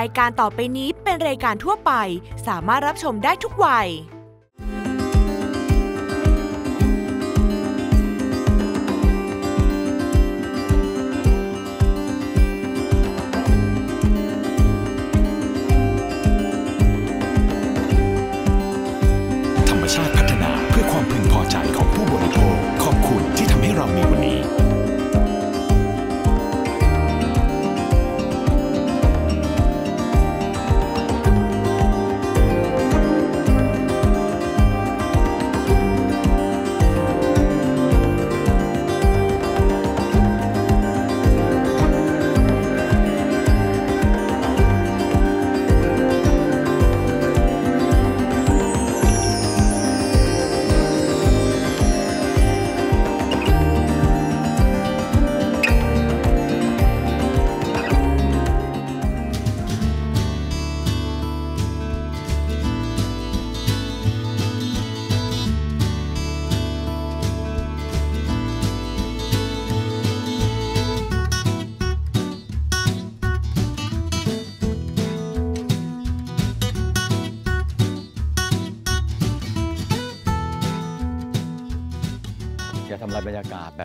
ายการต่อไปนี้เป็นรายการทั่วไปสามารถรับชมได้ทุกวัยธรรมชาติพัฒนาเพื่อความพึงพอใจของผู้บริโภคขอบคุณที่ทำให้เรามีวันนี้ทำลายบรรยากาศแบบ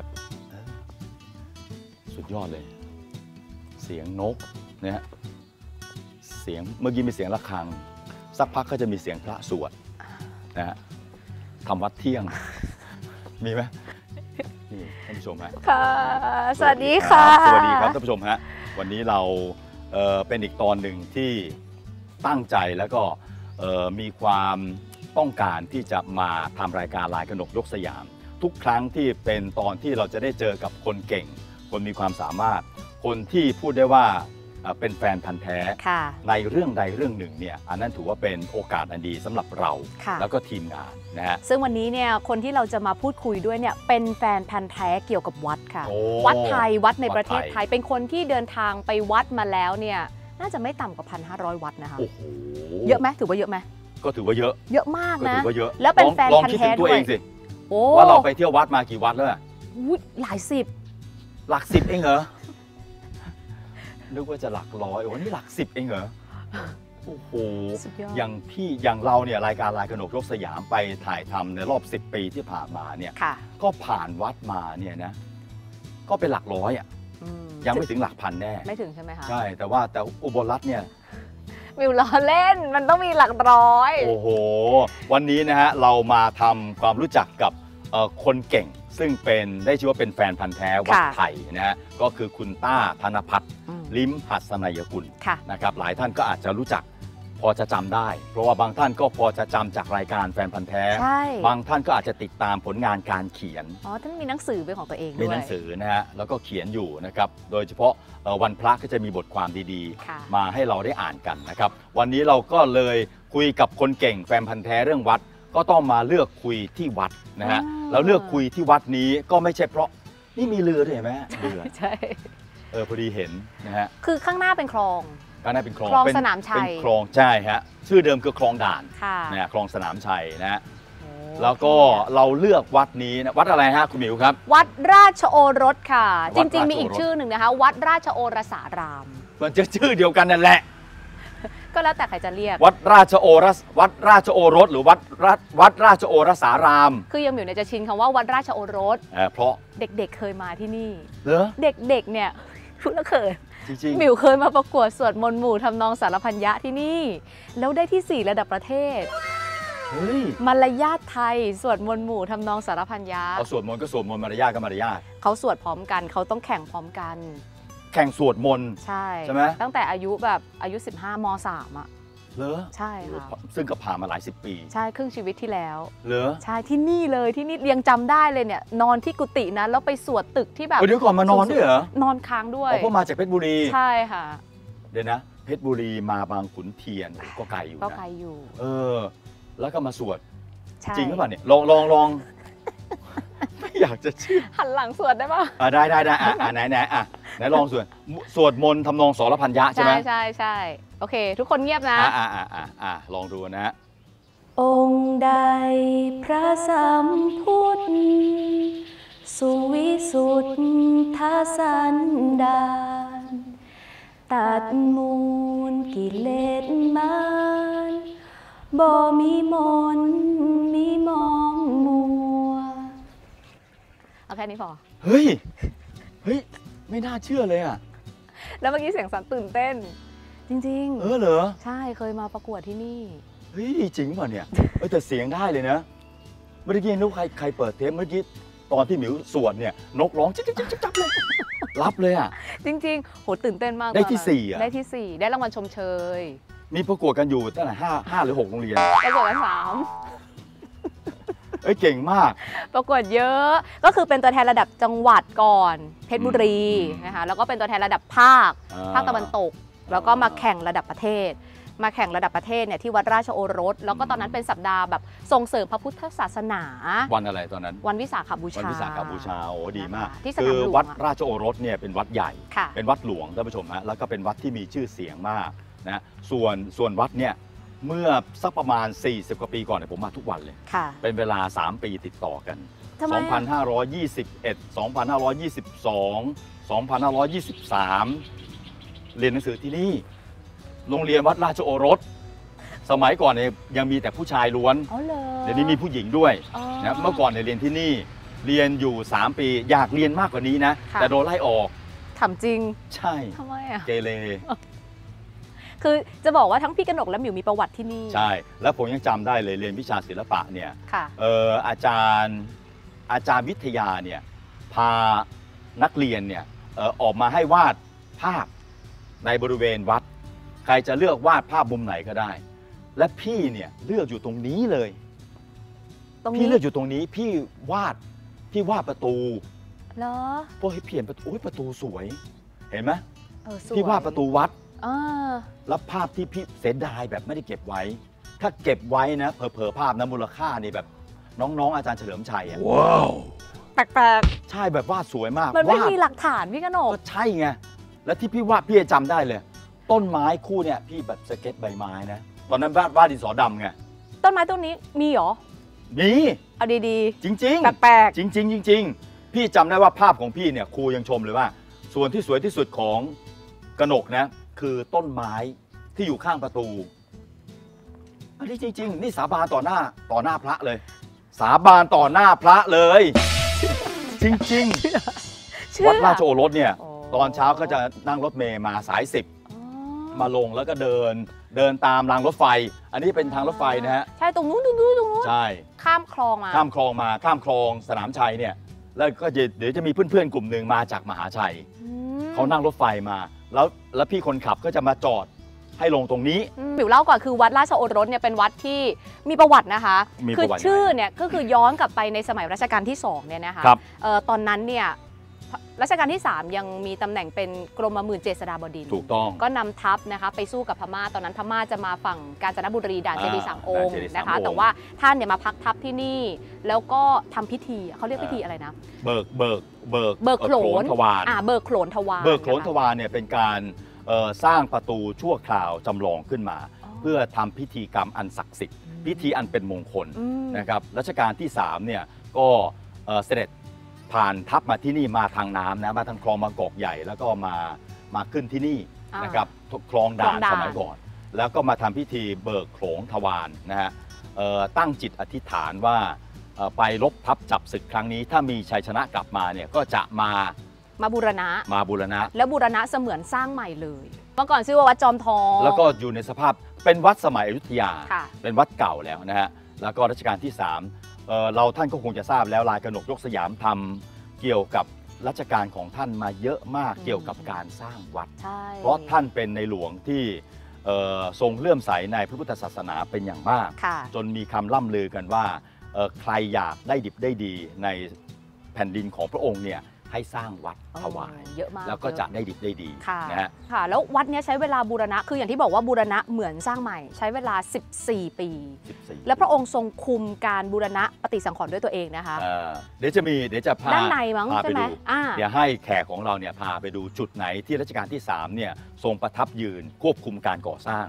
สุดยอดเลยเสียงนกนะฮะเสียงเมื่อกี้มีเสียงระฆังสักพักก็จะมีเสียงพระสวดนะฮะทำวัดเที่ยงมีไหมนี่ท่านผู้ชมฮะค่ะสวัสดีค่ะสวัสดีครับท่านผู้ชมฮะวันนี้เราเป็นอีกตอนหนึ่งที่ตั้งใจแล้วก็มีความต้องการที่จะมาทำรายการลายกนกยกสยามทุกครั้งที่เป็นตอนที่เราจะได้เจอกับคนเก่งคนมีความสามารถคนที่พูดได้ว่าเป็นแฟนพันธ์แท้ในเรื่องใดเรื่องหนึ่งเนี่ยอันนั้นถือว่าเป็นโอกาสอันดีสำหรับเราแล้วก็ทีมงานนะฮะซึ่งวันนี้เนี่ยคนที่เราจะมาพูดคุยด้วยเนี่ยเป็นแฟนพันธ์แท้เกี่ยวกับวัดค่ะวัดไทยวัดในประเทศไทยเป็นคนที่เดินทางไปวัดมาแล้วเนี่ยน่าจะไม่ต่ำกว่า 1,500 วัดนะคะเยอะไหมถือว่าเยอะไหมก็ถือว่าเยอะเยอะมากนะแล้วเป็นแฟนพันธ์แท้ด้วยว่าเราไปเที่ยววัดมากี่วัดแล้วหลายสิบหลักสิบเองเหรอนึกว่าจะหลักร้อยโอ้นี่หลักสิบเองเหรอโอ้โหอย่างเราเนี่ยรายการลายกนกยกสยามไปถ่ายทำในรอบ10 ปีที่ผ่านมาเนี่ยก็ผ่านวัดมาเนี่ยนะก็เป็นหลักร้อยอ่ะยังไม่ถึงหลักพันแน่ไม่ถึงใช่ไหมคะใช่แต่อุบลรัตน์เนี่ยมิวล้อเล่นมันต้องมีหลักร้อยโอ้โหวันนี้นะฮะเรามาทำความรู้จักกับคนเก่งซึ่งได้ชื่อว่าเป็นแฟนพันธ์แท้วัดไทยนะฮะก็คือคุณต้าธนภัทรลิ้มหัสนัยกุลนะครับหลายท่านก็อาจจะรู้จักพอจะจำได้เพราะว่าบางท่านก็พอจะจำจากรายการแฟนพันธ์แท้บางท่านก็อาจจะติดตามผลงานการเขียนท่านมีหนังสือเป็นของตัวเองด้วยมีหนังสือนะฮะแล้วก็เขียนอยู่นะครับโดยเฉพาะวันพระก็จะมีบทความดีๆมาให้เราได้อ่านกันนะครับวันนี้เราก็เลยคุยกับคนเก่งแฟนพันธ์แท้เรื่องวัดก็ต้องมาเลือกคุยที่วัดนะฮะแล้วเลือกคุยที่วัดนี้ก็ไม่ใช่เพราะนี่มีเรือด้วยไหมเรือใช่พอดีเห็นนะฮะคือข้างหน้าเป็นคลองข้างหน้าเป็นคลองสนามชัยเป็นคลองใช่ฮะชื่อเดิมคือคลองด่านนะคลองสนามชัยนะฮะแล้วก็เราเลือกวัดนี้นะวัดอะไรฮะคุณหมิวครับวัดราชโอรสค่ะจริงๆมีอีกชื่อหนึ่งนะคะวัดราชโอรสารามมันจะชื่อเดียวกันนั่นแหละก็แล้วแต่ใครจะเรียกวัดราชโอรสหรือวัดราชโอรสารามคือยังหมิวเนี่ยจะชินคำว่าวัดราชโอรสเพราะเด็กๆเคยมาที่นี่เหรอเด็กๆเนี่ยพูดแล้วเขินจริงๆหมิวเคยมาประกวดสวดมนต์หมู่ทำนองสารพันยะที่นี่แล้วได้ที่4ระดับประเทศมารยาทไทยสวดมนต์หมู่ทำนองสารพันยะเขาสวดมนต์ก็สวดมนต์มารยาทก็มารยาทเขาสวดพร้อมกันเขาต้องแข่งพร้อมกันแข่งสวดมนต์ใช่ไหมตั้งแต่อายุ15 ม.3 อ่ะเหรอใช่ค่ะซึ่งก็ผ่านมาหลาย10 ปีใช่ครึ่งชีวิตที่แล้วเหรอใช่ที่นี่เลยที่นี่ยังจำได้เลยเนี่ยนอนที่กุฏินะแล้วไปสวดตึกที่แบบเดี๋ยวก่อนมานอนด้วยเหรอนอนค้างด้วยเพราะมาจากเพชรบุรีใช่ค่ะเดี๋ยวนะเพชรบุรีมาบางขุนเทียนก็ไกลอยู่ก็ไกลอยู่แล้วก็มาสวดจริงหรือเปล่าเนี่ยลองไม่อยากจะเชื่อหันหลังสวดได้ป่ะได้ไหนลองสวดมนต์ทำนองสรพันยะใช่ไหมใช่โอเคทุกคนเงียบนะลองดูนะองค์ใดพระสัมพุทธสุวิสุทธสันดานตัดมูลกิเลสมันบ่มีมนมีมองมัวเอาแค่นี้พอเฮ้ยไม่น่าเชื่อเลยอ่ะแล้วเมื่อกี้เสียงสันตื่นเต้น จริงๆเหรอใช่เคยมาประกวดที่นี่เฮ้ยจริงป่ะเนี่ยแต่เสียงได้เลยนะเมื่อกี้นุ๊กใครเปิดเทปเมื่อกี้ตอนที่หมิวสวดเนี่ยนกร้องจับเลยรับเลยอ่ะจริงๆโหตื่นเต้นมากได้ที่4อ่ะได้ที่4ได้รางวัลชมเชยมีประกวดกันอยู่ตั้งแต่5หรือ6โรงเรียนประกวดกัน3 เก่งมากประกวดเยอะก็คือเป็นตัวแทนระดับจังหวัดก่อนเพชรบุรีนะคะแล้วก็เป็นตัวแทนระดับภาคตะวันตกแล้วก็มาแข่งระดับประเทศเนี่ยที่วัดราชโอรสแล้วก็ตอนนั้นเป็นสัปดาห์แบบส่งเสริมพระพุทธศาสนาวันอะไรตอนนั้นวันวิสาขบูชาโอ้ดีมากคือวัดราชโอรสเนี่ยเป็นวัดใหญ่เป็นวัดหลวงท่านผู้ชมฮะแล้วก็เป็นวัดที่มีชื่อเสียงมากนะส่วนวัดเนี่ยเมื่อสักประมาณ40กว่าปีก่อนเนี่ยผมมาทุกวันเลยเป็นเวลา3ปีติดต่อกัน2521 2522 2523เรียนหนังสือที่นี่โรงเรียนวัดราชโอรสสมัยก่อนเนี่ยยังมีแต่ผู้ชายล้วนเดี๋ยวนี้มีผู้หญิงด้วยนะเมื่อก่อนเนี่ยเรียนที่นี่เรียนอยู่3ปีอยากเรียนมากกว่านี้นะแต่โดนไล่ออกถามจริงใช่ทำไมอ่ะเกเรคือจะบอกว่าทั้งพี่กนกและหมิวมีประวัติที่นี่ใช่แล้วผมยังจำได้เลยเรียนวิชาศิลปะเนี่ยอาจารย์วิทยาเนี่ยพานักเรียนเนี่ยออกมาให้วาดภาพในบริเวณวัดใครจะเลือกวาดภาพมุมไหนก็ได้และพี่เนี่ยเลือกอยู่ตรงนี้เลยพี่เลือกอยู่ตรงนี้พี่วาดประตูเหรอพวกให้เปลี่ยนประตูประตูสวยเห็นไหมพี่วาดประตูวัดแล้วภาพที่พี่เสียดายแบบไม่ได้เก็บไว้ถ้าเก็บไว้นะเผลอภาพนะมูลค่านี่แบบน้องอาจารย์เฉลิมชัยอ่ะว้าวแปลกๆใช่แบบวาดสวยมากมันไม่มีหลักฐานพี่กนกก็ใช่ไงแล้วที่พี่วาดพี่จำได้เลยต้นไม้คู่เนี่ยพี่แบบสเก็ตใบไม้นะตอนนั้นวาดดินสอดำไงต้นไม้ต้นนี้มีเหรอมีเอาดีๆจริงๆแปลกๆจริงๆพี่จำได้ว่าภาพของพี่เนี่ยครูยังชมเลยว่าส่วนที่สวยที่สุดของกนกนะคือต้นไม้ที่อยู่ข้างประตูอันนี้จริงๆนี่สาบานต่อหน้าพระเลยสาบานต่อหน้าพระเลยจริงๆวัดราชโอรสเนี่ยตอนเช้าก็จะนั่งรถเมล์มาสาย10มาลงแล้วก็เดินตามรางรถไฟอันนี้เป็นทางรถไฟนะฮะใช่ตรงนู้นใช่ข้ามคลองข้ามคลองสนามชัยเนี่ยแล้วก็เดี๋ยวจะมีเพื่อนๆกลุ่มหนึ่งมาจากมหาชัยเขานั่งรถไฟมาแล้วพี่คนขับก็จะมาจอดให้ลงตรงนี้หมิวเล่าก่อนคือวัดราชโอรสเนี่ยเป็นวัดที่มีประวัตินะคะคือชื่อเนี่ยก็คือย้อนกลับไปในสมัยรัชกาลที่2เนี่ยนะคะตอนนั้นเนี่ยรัชกาลที่3ยังมีตำแหน่งเป็นกรมหมื่นเจษฎาบดินทร์ถูกต้องก็นำทัพนะคะไปสู้กับพม่าตอนนั้นพม่าจะมาฝั่งกาญจนบุรีด่านเจดีย์3 องค์นะคะแต่ว่าท่านเนี่ยมาพักทัพที่นี่แล้วก็ทำพิธีเขาเรียกพิธีอะไรนะเบิกโขนทวารเบิกโขนทวารเนี่ยเป็นการสร้างประตูชั่วคราวจำลองขึ้นมาเพื่อทำพิธีกรรมอันศักดิ์สิทธิ์พิธีอันเป็นมงคลนะครับรัชกาลที่3เนี่ยก็เสด็จผ่านทัพมาที่นี่มาทางน้ำนะมาทางคลองบางกอกใหญ่แล้วก็มาขึ้นที่นี่นะครับคลองด่านสมัยก่อนแล้วก็มาทำพิธีเบิกโขนทวารนะฮะตั้งจิตอธิษฐานว่าไปรบทัพจับศึกครั้งนี้ถ้ามีชัยชนะกลับมาเนี่ยก็จะมาบูรณะแล้วบูรณะเสมือนสร้างใหม่เลยเมื่อก่อนชื่อว่าวัดจอมทองแล้วก็อยู่ในสภาพเป็นวัดสมัยอยุธยาเป็นวัดเก่าแล้วนะฮะแล้วก็รัชกาลที่3เราท่านก็คงจะทราบแล้วลายกนกยกสยามทำเกี่ยวกับรัชกาลของท่านมาเยอะมากเกี่ยวกับการสร้างวัดเพราะท่านเป็นในหลวงที่ทรงเลื่อมใสในพระพุทธศาสนาเป็นอย่างมากจนมีคำล่ำลือกันว่าใครอยากได้ดิบได้ดีในแผ่นดินของพระองค์เนี่ยให้สร้างวัดถวายเยอะมากแล้วก็จะได้ดิบได้ดีนะฮะค่ะแล้ววัดนี้ใช้เวลาบูรณะคืออย่างที่บอกว่าบูรณะเหมือนสร้างใหม่ใช้เวลา14 ปีและพระองค์ทรงคุมการบูรณะปฏิสังขรณ์ด้วยตัวเองนะคะเดี๋ยวจะพาด้านในมั้งใช่ไหมเดี๋ยวให้แขกของเราเนี่ยพาไปดูจุดไหนที่รัชกาลที่3เนี่ยทรงประทับยืนควบคุมการก่อสร้าง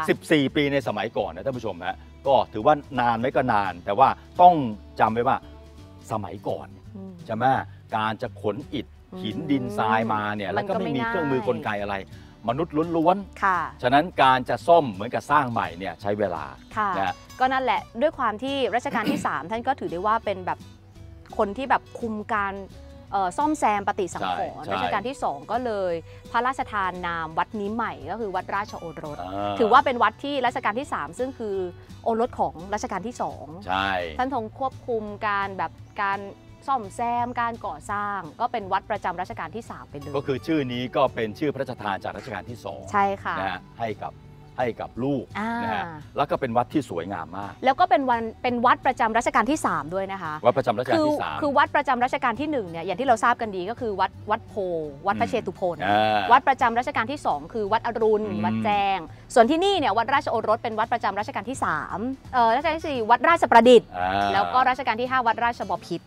14 ปีในสมัยก่อนนะท่านผู้ชมฮะก็ถือว่านานไม่ก็นานแต่ว่าต้องจำไว้ว่าสมัยก่อนใช่ไหมการจะขนอิฐหินดินทรายมาเนี่ยแล้วก็ไม่มีเครื่องมือกลไกอะไรมนุษย์ล้วนๆฉะนั้นการจะซ่อมเหมือนกับสร้างใหม่เนี่ยใช้เวลานะก็นั่นแหละด้วยความที่รัชกาลที่ 3 ท่านก็ถือได้ว่าเป็นแบบคนที่แบบคุมการซ่อมแซมปฏิสังขรณ์รัชกาลที่ 2 ก็เลยพระราชทานนามวัดนี้ใหม่ก็คือวัดราชโอรสถือว่าเป็นวัดที่รัชกาลที่ 3 ซึ่งคือโอรสของรัชกาลที่ 2 ใช่ท่านทรงควบคุมการแบบการซ่อมแซมการก่อสร้างก็เป็นวัดประจำรัชกาลที่ 3 ไปเลยก็คือชื่อนี้ก็เป็นชื่อพระราชทานจากรัชกาลที่ 2ใช่ค่ะนะฮะให้กับลูกนะฮะแล้วก็เป็นวัดที่สวยงามมากแล้วก็เป็นวัดประจำรัชกาลที่ 3 ด้วยนะคะวัดประจำรัชกาลที่ 3 คือวัดประจำรัชกาลที่1เนี่ยอย่างที่เราทราบกันดีก็คือวัดโพวัดพระเชตุพนวัดประจำรัชกาลที่ 2 คือวัดอรุณวัดแจงส่วนที่นี่เนี่ยวัดราชโอรสเป็นวัดประจำรัชกาลที่ 3รัชกาลที่ 4วัดราชประดิษฐ์แล้วก็รัชกาลที่ 5วัดราชบพิตร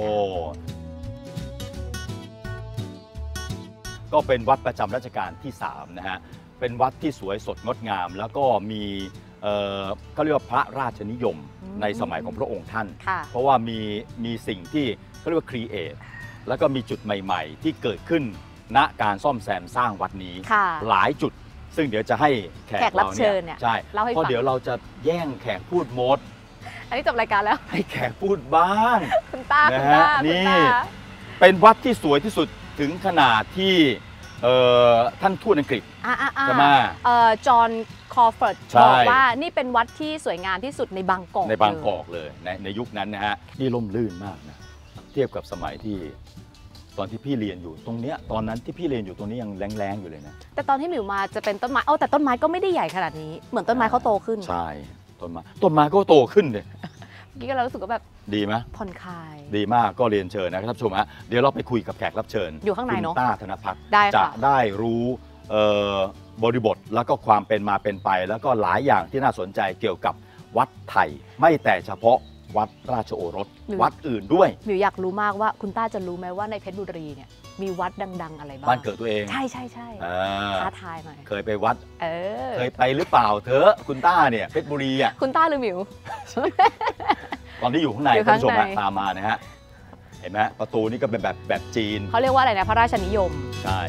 ก็เป็นวัดประจำรัชกาลที่ 3นะฮะเป็นวัดที่สวยสดงดงามแล้วก็มีก็เรียกว่าพระราชนิยมในสมัยของพระองค์ท่านเพราะว่ามีสิ่งที่เขาเรียกว่าครีเอทแล้วก็มีจุดใหม่ๆที่เกิดขึ้นณการซ่อมแซมสร้างวัดนี้หลายจุดซึ่งเดี๋ยวจะให้แขกรับเชิญเนี่ยใช่เพราะเดี๋ยวเราจะแย่งแขกพูดหมดอันนี้จบรายการแล้วให้แขกพูดบ้างคุณตานะฮะนี่เป็นวัดที่สวยที่สุดถึงขนาดที่ท่านทูตอังกฤษใช่ไหมจอห์นคอร์ฟอร์ดบอกว่านี่เป็นวัดที่สวยงามที่สุดในบางกอกเลยในยุคนั้นนะฮะนี่ร่มรื่นมากนะเทียบกับสมัยที่ตอนที่พี่เรียนอยู่ตรงเนี้ยตอนนั้นที่พี่เรียนอยู่ตรงนี้ยังแรงๆอยู่เลยนะแต่ตอนที่หมิวมาจะเป็นต้นไม้แต่ต้นไม้ก็ไม่ได้ใหญ่ขนาดนี้เหมือนต้นไม้เขาโตขึ้นใช่ต้นไม้ก็โตขึ้นเลยกี้ก็เรารู้สึกว่าแบบดีไหมผ่อนคลายดีมากก็เรียนเชิญนะครับท่านผู้ชมฮะเดี๋ยวเราไปคุยกับแขกรับเชิญอยู่ข้างในเนาะคุณต้าธนภัทรจะได้รู้บริบทแล้วก็ความเป็นมาเป็นไปแล้วก็หลายอย่างที่น่าสนใจเกี่ยวกับวัดไทยไม่แต่เฉพาะวัดราชโอรสวัดอื่นด้วยหมิวอยากรู้มากว่าคุณต้าจะรู้ไหมว่าในเพชรบุรีเนี่ยมีวัดดังๆอะไรบ้างบ้านเกิดตัวเองใช่ท้าทายหน่อยเคยไปวัดเคยไปหรือเปล่าเธอคุณต้าเนี่ยเพชรบุรีอ่ะคุณต้าหรือหมิวตอนที่อยู่ข้างในท่านผู้ชมตามมานะฮะเห็นไหมประตูนี่ก็เป็นแบบจีนเขาเรียกว่าอะไรนะพระราชนิยมใช่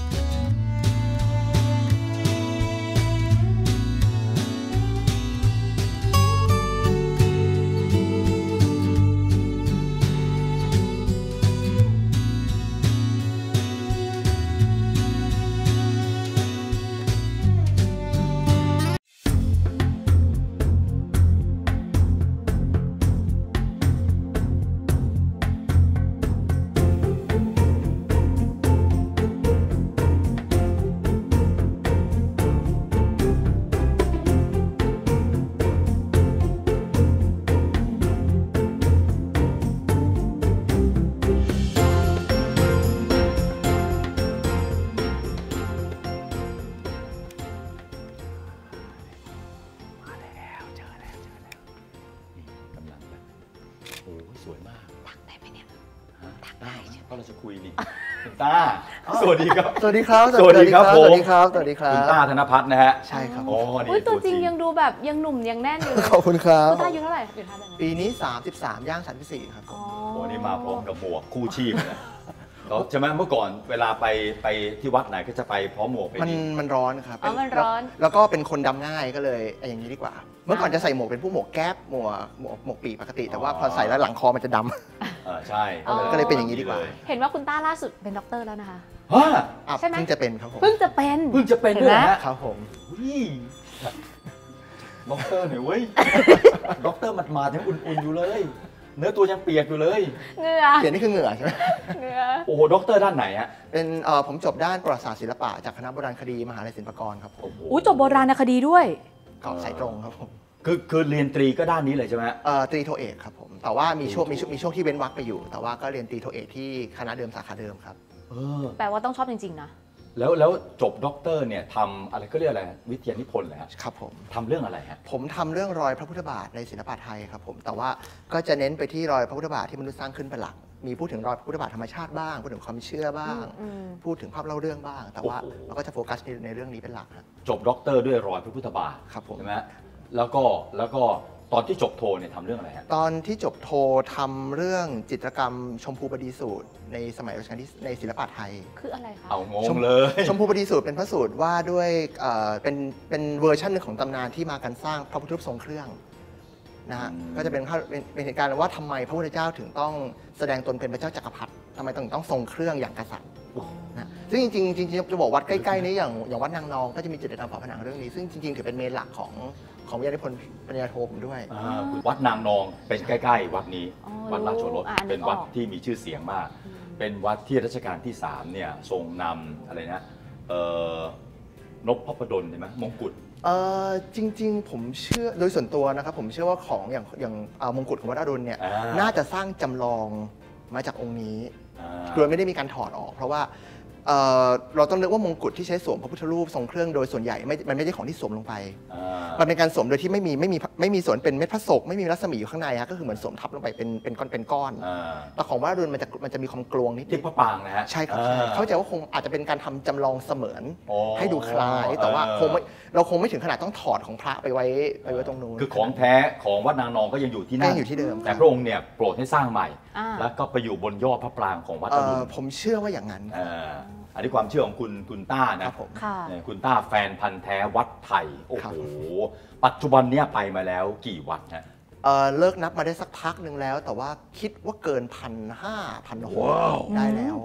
ต้าสวัสดีครับสวัสดีครับสวัสดีครับสวัสดีครับสวัสดีครับคุณต้าธนภัทรนะฮะใช่ครับโอ้นี่ตัวจริงยังดูแบบยังหนุ่มยังแน่นอยู่ขอบคุณครับคุณต้าอายุเท่าไหร่อยู่เท่าไหร่ปีนี้33ย่าง34ครับโอ้นี่มาพร้อมกับหมวกคู่ชีพเลยใช่ไหมเมื่อก่อนเวลาไปที่วัดไหนก็จะไปพร้อมหมวกไปมันร้อนครับมันร้อนแล้วก็เป็นคนดำง่ายก็เลยอย่างนี้ดีกว่าเมื่อก่อนจะใส่หมวกเป็นผู้หมวกแก๊ปหมวกปีปกติแต่ว่าพอใส่แล้วหลังคอมันจะดำใช่ก็เลยเป็นอย่างนี้ดีกว่าเห็นว่าคุณต้าล่าสุดเป็นด็อกเตอร์แล้วนะคะใช่ไหมเพิ่งจะเป็นครับผมเพิ่งจะเป็นด้วยครับผมด็อกเตอร์หน่อยเว้ยด็อกเตอร์มายังอุ่นๆอยู่เลยเนื้อตัวยังเปียกอยู่เลยเหงื่อเปียกนี่คือเหงื่อใช่ไหมเหงื่อโอ้โหด็อกเตอร์ด้านไหนฮะเป็นผมจบด้านประวัติศาสตร์ศิลปะจากคณะโบราณคดีมหาวิทยาลัยศิลปากรครับผมจบโบราณคดีด้วยก็สายตรงครับผมคือเรียนตรีก็ด้านนี้เลยใช่ไหมตรีโทเอกครับผมแต่ว่ามีช่วงที่เว้นวรรคไปอยู่แต่ว่าก็เรียนตรีโทเอกที่คณะเดิมสาขาเดิมครับแปลว่าต้องชอบจริงๆนะแล้วจบด็อกเตอร์เนี่ยทำอะไรก็เรียกอะไรวิทยานิพนธ์เลยครับผมทำเรื่องอะไรฮะผมทำเรื่องรอยพระพุทธบาทในศิลปะไทยครับผมแต่ว่าก็จะเน้นไปที่รอยพระพุทธบาทที่มนุษย์สร้างขึ้นเป็นหลักมีพูดถึงรอยพระพุทธบาทธรรมชาติบ้างพูดถึงความเชื่อบ้างพูดถึงภาพเล่าเรื่องบ้างแต่ว่าเราก็จะโฟกัสในเรื่องนี้เป็นหลักจบด็อกเตอร์ด้วยรอยพระพุทธบาทครับผมใช่ไหมแล้วก็ตอนที่จบโทเนี่ยทำเรื่องอะไรฮะตอนที่จบโททำเรื่องจิตรกรรมชมพูบดีสูตรในสมัยรัชกาลที่ในศิลปะไทยคืออะไรคะเอางงเลยชมพูบดีสูตรเป็นพระสูตรว่าด้วยเป็นเวอร์ชันหนึ่งของตำนานที่มาการสร้างพระพุทธรูปทรงเครื่องนะฮะก็จะเป็นเหตุการณ์ว่าทำไมพระพุทธเจ้าถึงต้องแสดงตนเป็นพระเจ้าจักรพรรดิทำไมต้องทรงเครื่องอย่างกษัตริย์นะซึ่งจริงๆจะบอกวัดใกล้ๆนี้อย่างวัดนางนองก็จะมีจิตรกรรมฝาผนังเรื่องนี้ซึ่งจริงๆถือเป็นเมนหลักของวิทยานิพนธ์ปริญญาโทผมด้วยวัดนางนองเป็นใกล้ๆวัดนี้วัดราชโอรสเป็นวัดที่มีชื่อเสียงมาก เป็นวัดที่รัชกาลที่3เนี่ยทรงนำอะไรนะนพพระดลใช่ไหมมงกุฎจริงๆผมเชื่อโดยส่วนตัวนะครับผมเชื่อว่าของอย่างมงกุฎของวัดอรุณเนี่ยน่าจะสร้างจำลองมาจากองค์นี้โดยไม่ได้มีการถอดออกเพราะว่าเราต้องนึกว่ามงกุฎที่ใช้สวมพระพุทธรูปทรงเครื่องโดยส่วนใหญ่มันไม่ใช่ของที่สวมลงไปมันเป็นการสวมโดยที่ไม่มีส่วนเป็นเม็ดพระศกไม่มีรัศมีอยู่ข้างในฮะก็คือเหมือนสวมทับลงไปเป็นก้อนแต่ของวัดอรุณมันจะมีความกลวงนิดที่พระปางนะฮะใช่ครับเข้าใจว่าคงอาจจะเป็นการทำจำลองเสมือนให้ดูคล้ายแต่ว่าเราคงไม่ถึงขนาดต้องถอดของพระไปไว้ตรงนู้นคือของแท้ของวัดนางนองก็ยังอยู่ที่นั่นอยู่ที่เดิมแต่พระองค์เนี่ยโปรดให้สร้างใหม่แล้วก็ไปอยู่บนยอดพระปรางของวัดอรุณผมเชื่อว่าอย่างนั้นอันนี้ความเชื่อของคุณต้านะคุณต้าแฟนพันธ์แท้วัดไทยโอ้โหปัจจุบันเนี้ยไปมาแล้วกี่วัดฮะเลิกนับมาได้สักพักหนึ่งแล้วแต่ว่าคิดว่าเกิน1,500 ได้แล้ว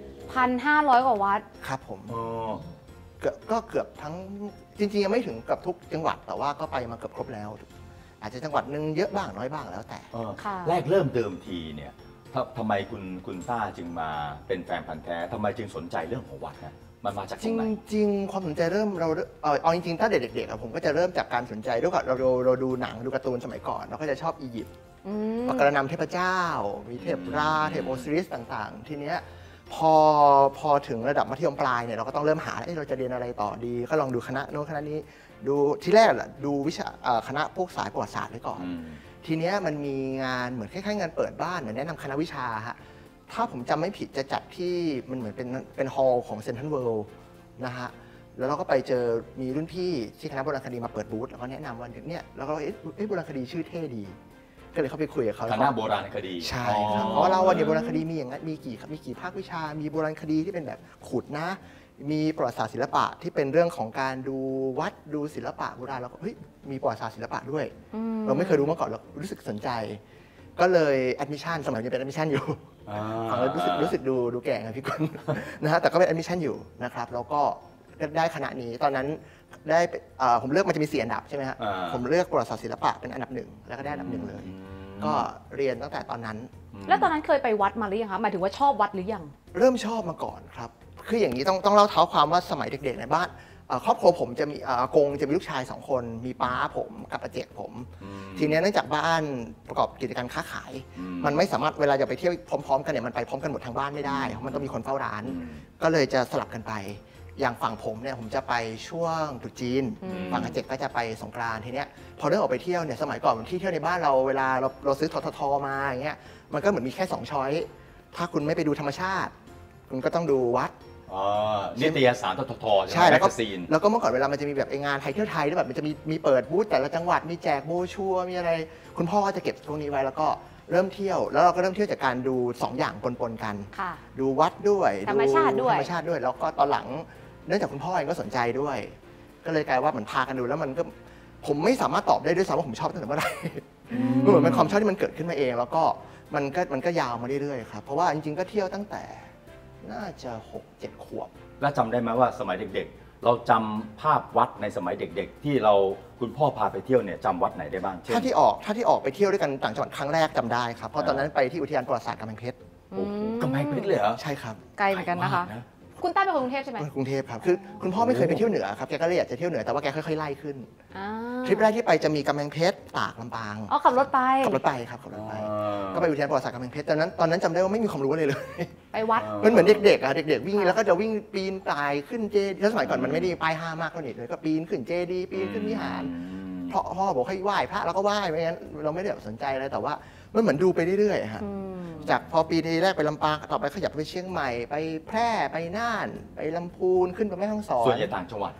1,500 กว่าวัดครับผมก็เกือบทั้งจริงๆยังไม่ถึงกับทุกจังหวัดแต่ว่าก็ไปมาเกือบครบแล้วอาจจะจังหวัดหนึ่งเยอะบ้างน้อยบ้างแล้วแต่แรกเริ่มเดิมทีเนี่ยทำไมคุณต้าจึงมาเป็นแฟนพันธ์แท้ทำไมจึงสนใจเรื่องของวัดนะมันมาจากตรงไหนจริงๆความสนใจเริ่มเราเอาจริงๆถ้าเด็กๆผมก็จะเริ่มจากการสนใจด้วยกับเราดูหนังดูการ์ตูนสมัยก่อนเราก็จะชอบอียิปต์ปกรณำเทพเจ้ามีเทพราเทพโอซิริสต่างๆทีเนี้ยพอถึงระดับมัธยมปลายเนี่ยเราก็ต้องเริ่มหาเราจะเรียนอะไรต่อดีก็ลองดูคณะโน้นคณะนี้ดูที่แรกดูวิชาคณะพวกสายประวัติศาสตร์ไว้ก่อนทีเนี้ยมันมีงานเหมือนคล้ายๆงานเปิดบ้านเหมือนแนะนำคณะวิชาฮะถ้าผมจำไม่ผิดจะจัดที่มันเหมือนเป็นฮอลล์ของเซ็นทรัลเวิลด์นะฮะแล้วเราก็ไปเจอมีรุ่นพี่ที่คณะโบราณคดีมาเปิดบูธแล้วก็แนะนำว่าเนี่ยแล้วก็โบราณคดีชื่อเท่ดีก็เลยเข้าไปคุยกับเขาคณะโบราณคดีใช่ครับเพราะเราวันนี้โบราณคดีมีอย่างนั้นมีกี่ภาควิชามีโบราณคดีที่เป็นแบบขุดนะมีประวัติศาสตร์ศิลปะที่เป็นเรื่องของการดูวัดดูศิลปะโบราณแล้วก็มีประวัติศาสตร์ศิลปะด้วยเราไม่เคยรู้มาก่อนเรารู้สึกสนใจก็เลยแอดมิชชั่นสมัยนี้เป็นแอดมิชชั่นอยู่รู้สึกดูแก่ไงพี่กุลนะฮะแต่ก็เป็นแอดมิชชั่นอยู่นะครับแล้วก็ได้คณะนี้ตอนนั้นได้ผมเลือกมันจะมี4 อันดับใช่ไหมฮะผมเลือกประวัติศาสตร์ศิลปะเป็นอันดับ1แล้วก็ได้อันดับ1เลยก็เรียนตั้งแต่ตอนนั้นแล้วตอนนั้นเคยไปวัดมาหรือยังคะหมายถึงว่าชอบวัดหรือยังเริ่มชอบมาก่อนครับคืออย่างนี้ต้องเล่าเท้าความว่าสมัยเด็กๆในบ้านครอบครัวผมจะมีอากงจะมีลูกชาย2 คนมีป้าผมกับอาเจกผมทีนี้เนื่องจากบ้านประกอบกิจการค้าขายมันไม่สามารถเวลาจะไปเที่ยวพร้อมๆกันเนี่ยมันไปพร้อมกันหมดทางบ้านไม่ได้มันต้องมีคนเฝ้าร้านก็เลยจะสลับกันไปอย่างฝั่งผมเนี่ยผมจะไปช่วงตรุษจีนฝั่งอาเจกก็จะไปสงกรานต์ทีเนี้ยพอเริ่มออกไปเที่ยวเนี่ยสมัยก่อนที่เที่ยวในบ้านเราเวลาเราซื้อททมาอย่างเงี้ยมันก็เหมือนมีแค่2 ช้อยถ้าคุณไม่ไปดูธรรมชาติคุณก็ต้องดูวัดนิตยสารททใช่แล้วก็เมื่อก่อนเวลามันจะมีแบบงานไทยเที่ยวไทยแล้วแบบมันจะมีเปิดบูธแต่ละจังหวัดมีแจกโบชัวมีอะไรคุณพ่อก็จะเก็บพวกนี้ไว้แล้วก็เริ่มเที่ยวแล้วเราก็เริ่มเที่ยวจากการดู2 อย่างปนๆกันดูวัดด้วยธรรมชาติด้วยแล้วก็ตอนหลังเนื่องจากคุณพ่อเองก็สนใจด้วยก็เลยกลายว่าเหมือนพากันดูแล้วมันก็ผมไม่สามารถตอบได้ด้วยซ้ำว่าผมชอบตั้งแต่เมื่อไหร่เหมือนเป็นความชอบที่มันเกิดขึ้นมาเองแล้วก็มันก็ยาวมาเรื่อยๆครับเพราะว่าจริงๆก็เที่ยวตั้งแต่น่าจะ 6-7 ขวบแล้วจำได้ไหมว่าสมัยเด็กๆเราจำภาพวัดในสมัยเด็กๆที่คุณพ่อพาไปเที่ยวเนี่ยจำวัดไหนได้บ้างถ้าที่ออกไปเที่ยวด้วยกันต่างจังหวัดครั้งแรกจำได้ครับเพราะตอนนั้นไปที่อุทยานประวัติศาสตร์กำแพงเพชรกำแพงเพชรเลยเหรอใช่ครับไกลเหมือนกันนะคะคุณต้าเป็นคนกรุงเทพใช่ไหมกรุงเทพครับคือคุณพ่อไม่เคยไปเที่ยวเหนือครับแกก็เลยอยากจะเที่ยวเหนือแต่ว่าแกค่อยๆไล่ขึ้นทริปแรกที่ไปจะมีกำแพงเพชรตากลำปางขับรถไปครับขับรถไปก็ไปอุทยานประวัติศาสตร์กำแพงเพชรตอนนั้นจำได้ว่าไม่มีความรู้อะไรเลยไปวัดมันเหมือนเด็กๆเด็กๆวิ่งแล้วก็จะวิ่งปีนป่ายขึ้นเจดีย์สมัยก่อนมันไม่ได้ป้ายห้ามากเท่านี้เลยก็ปีนขึ้นเจดีย์ปีนขึ้นวิหารพ่อบอกให้ไหว้พระเราก็ไหว้ไม่งั้นเราไม่ได้สนใจอะไรแต่ว่ามันเหมือนดูไปเรื่อยๆฮะจากพอปีแรกไปลำปางต่อไปขยับไปเชียงใหม่ไปแพร่ไปน่านไปลำพูนขึ้นไปแม่ฮ่องสอนส่วนใหญ่ต่างจังหวัด